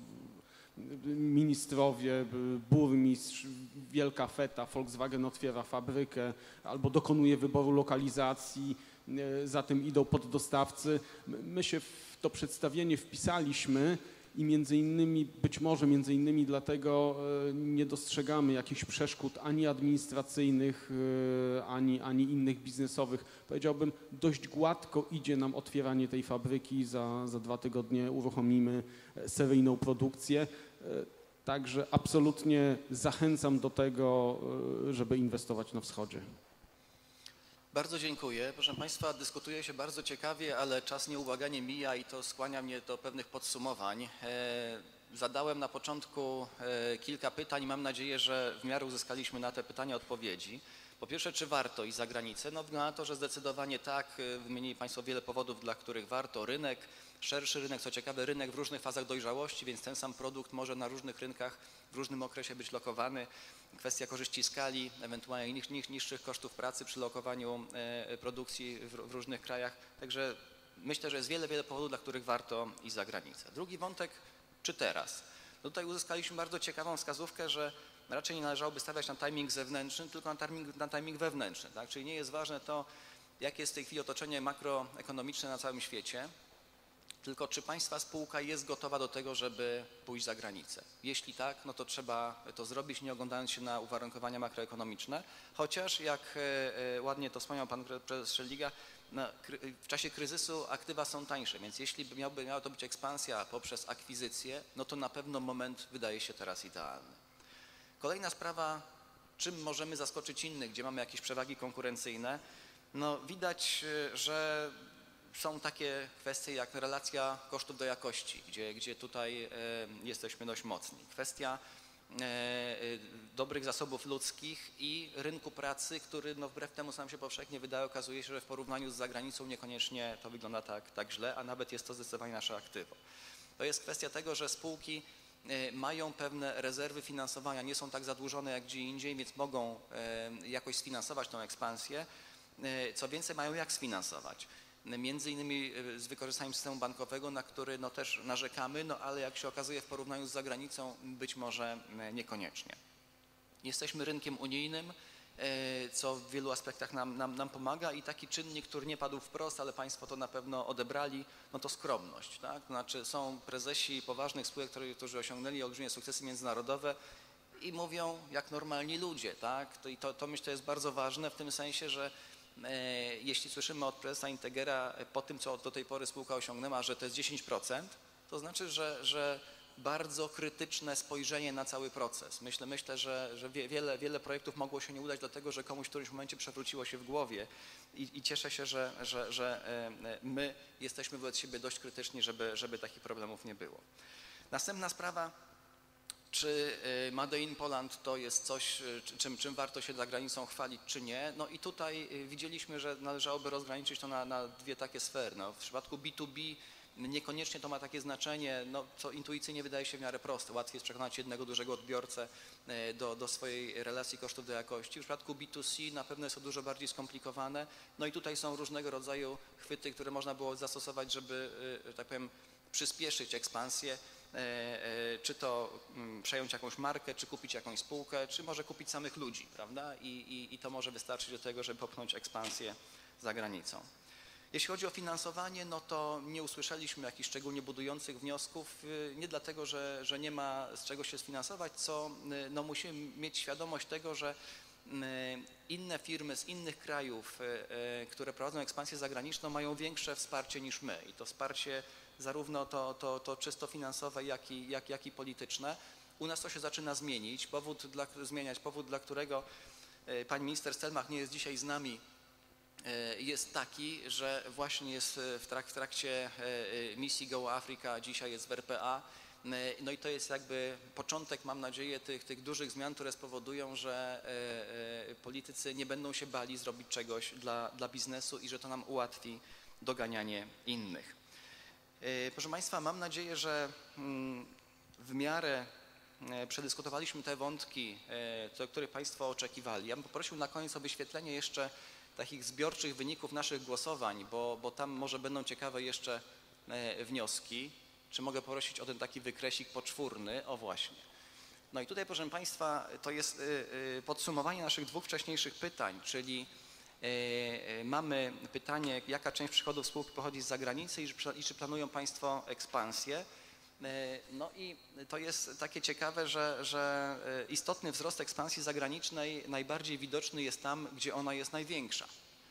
ministrowie, burmistrz, wielka feta, Volkswagen otwiera fabrykę albo dokonuje wyboru lokalizacji, za tym idą poddostawcy. My się w to przedstawienie wpisaliśmy i między innymi, być może między innymi dlatego nie dostrzegamy jakichś przeszkód ani administracyjnych, ani, ani innych biznesowych. Powiedziałbym, dość gładko idzie nam otwieranie tej fabryki, za, za dwa tygodnie uruchomimy seryjną produkcję. Także absolutnie zachęcam do tego, żeby inwestować na wschodzie. Bardzo dziękuję. Proszę Państwa, dyskutuje się bardzo ciekawie, ale czas nieubłaganie mija i to skłania mnie do pewnych podsumowań. E, zadałem na początku e, kilka pytań. Mam nadzieję, że w miarę uzyskaliśmy na te pytania odpowiedzi. Po pierwsze, czy warto iść za granicę? No wygląda na to, że zdecydowanie tak. Wymienili Państwo wiele powodów, dla których warto. Rynek, szerszy rynek, co ciekawe, rynek w różnych fazach dojrzałości, więc ten sam produkt może na różnych rynkach w różnym okresie być lokowany. Kwestia korzyści skali, ewentualnie niż, niższych kosztów pracy przy lokowaniu e, produkcji w, w różnych krajach. Także myślę, że jest wiele, wiele powodów, dla których warto iść za granicę. Drugi wątek, czy teraz? No tutaj uzyskaliśmy bardzo ciekawą wskazówkę, że raczej nie należałoby stawiać na timing zewnętrzny, tylko na timing, na timing wewnętrzny. Tak? Czyli nie jest ważne to, jakie jest w tej chwili otoczenie makroekonomiczne na całym świecie, tylko czy Państwa spółka jest gotowa do tego, żeby pójść za granicę. Jeśli tak, no to trzeba to zrobić, nie oglądając się na uwarunkowania makroekonomiczne, chociaż jak ładnie to wspomniał Pan Prezes Szeliga, w czasie kryzysu aktywa są tańsze, więc jeśli by miałby, miała to być ekspansja poprzez akwizycję, no to na pewno moment wydaje się teraz idealny. Kolejna sprawa, czym możemy zaskoczyć innych, gdzie mamy jakieś przewagi konkurencyjne, no widać, że są takie kwestie jak relacja kosztów do jakości, gdzie, gdzie tutaj e, jesteśmy dość mocni. Kwestia dobrych zasobów ludzkich i rynku pracy, który no wbrew temu, co nam się powszechnie wydaje, okazuje się, że w porównaniu z zagranicą niekoniecznie to wygląda tak, tak źle, a nawet jest to zdecydowanie nasze aktywo. To jest kwestia tego, że spółki mają pewne rezerwy finansowania, nie są tak zadłużone jak gdzie indziej, więc mogą jakoś sfinansować tą ekspansję. Co więcej, mają jak sfinansować. Między innymi z wykorzystaniem systemu bankowego, na który no też narzekamy, no ale jak się okazuje w porównaniu z zagranicą być może niekoniecznie. Jesteśmy rynkiem unijnym, co w wielu aspektach nam, nam, nam pomaga i taki czynnik, który nie padł wprost, ale Państwo to na pewno odebrali, no to skromność. Tak? Znaczy są prezesi poważnych spółek, którzy, którzy osiągnęli olbrzymie sukcesy międzynarodowe i mówią jak normalni ludzie. Tak? To, I to, to myślę jest bardzo ważne w tym sensie, że e, jeśli słyszymy od prezesa Integera po tym, co do tej pory spółka osiągnęła, że to jest dziesięć procent, to znaczy, że, że bardzo krytyczne spojrzenie na cały proces. Myślę, myślę że, że wiele, wiele projektów mogło się nie udać, dlatego że komuś w którymś momencie przewróciło się w głowie i, i cieszę się, że, że, że my jesteśmy wobec siebie dość krytyczni, żeby, żeby takich problemów nie było. Następna sprawa, czy Made in Poland to jest coś, czym, czym warto się za granicą chwalić, czy nie. No i tutaj widzieliśmy, że należałoby rozgraniczyć to na, na dwie takie sfery. No, w przypadku B dwa B niekoniecznie to ma takie znaczenie, no, co intuicyjnie wydaje się w miarę proste. Łatwiej jest przekonać jednego dużego odbiorcę do, do swojej relacji kosztów do jakości. W przypadku B dwa C na pewno jest to dużo bardziej skomplikowane. No i tutaj są różnego rodzaju chwyty, które można było zastosować, żeby, że tak powiem, przyspieszyć ekspansję. Czy to przejąć jakąś markę, czy kupić jakąś spółkę, czy może kupić samych ludzi, prawda? I, i, i to może wystarczyć do tego, żeby popchnąć ekspansję za granicą. Jeśli chodzi o finansowanie, no to nie usłyszeliśmy jakichś szczególnie budujących wniosków, nie dlatego, że, że nie ma z czego się sfinansować, co no musimy mieć świadomość tego, że inne firmy z innych krajów, które prowadzą ekspansję zagraniczną, mają większe wsparcie niż my i to wsparcie zarówno to, to, to czysto finansowe, jak i, jak, jak i polityczne. U nas to się zaczyna zmienić, powód dla, zmieniać, powód dla którego pani minister Stelmach nie jest dzisiaj z nami, jest taki, że właśnie jest w, trak, w trakcie misji Go Africa, dzisiaj jest w R P A. No i to jest jakby początek, mam nadzieję, tych, tych dużych zmian, które spowodują, że politycy nie będą się bali zrobić czegoś dla, dla biznesu i że to nam ułatwi doganianie innych. Proszę Państwa, mam nadzieję, że w miarę przedyskutowaliśmy te wątki, do których Państwo oczekiwali. Ja bym poprosił na koniec o wyświetlenie jeszcze takich zbiorczych wyników naszych głosowań, bo, bo tam może będą ciekawe jeszcze wnioski. Czy mogę prosić o ten taki wykresik poczwórny? O właśnie. No i tutaj, proszę Państwa, to jest podsumowanie naszych dwóch wcześniejszych pytań, czyli mamy pytanie, jaka część przychodów spółki pochodzi z zagranicy i czy planują Państwo ekspansję. No i to jest takie ciekawe, że, że istotny wzrost ekspansji zagranicznej najbardziej widoczny jest tam, gdzie ona jest największa.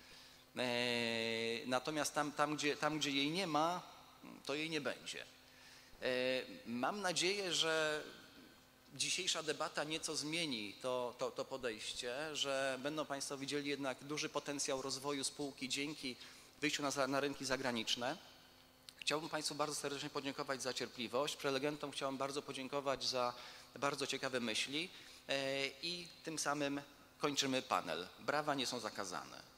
Natomiast tam, tam, gdzie, tam gdzie jej nie ma, to jej nie będzie. Mam nadzieję, że dzisiejsza debata nieco zmieni to, to, to podejście, że będą Państwo widzieli jednak duży potencjał rozwoju spółki dzięki wyjściu na, na rynki zagraniczne. Chciałbym Państwu bardzo serdecznie podziękować za cierpliwość. Prelegentom chciałbym bardzo podziękować za bardzo ciekawe myśli i tym samym kończymy panel. Brawa nie są zakazane.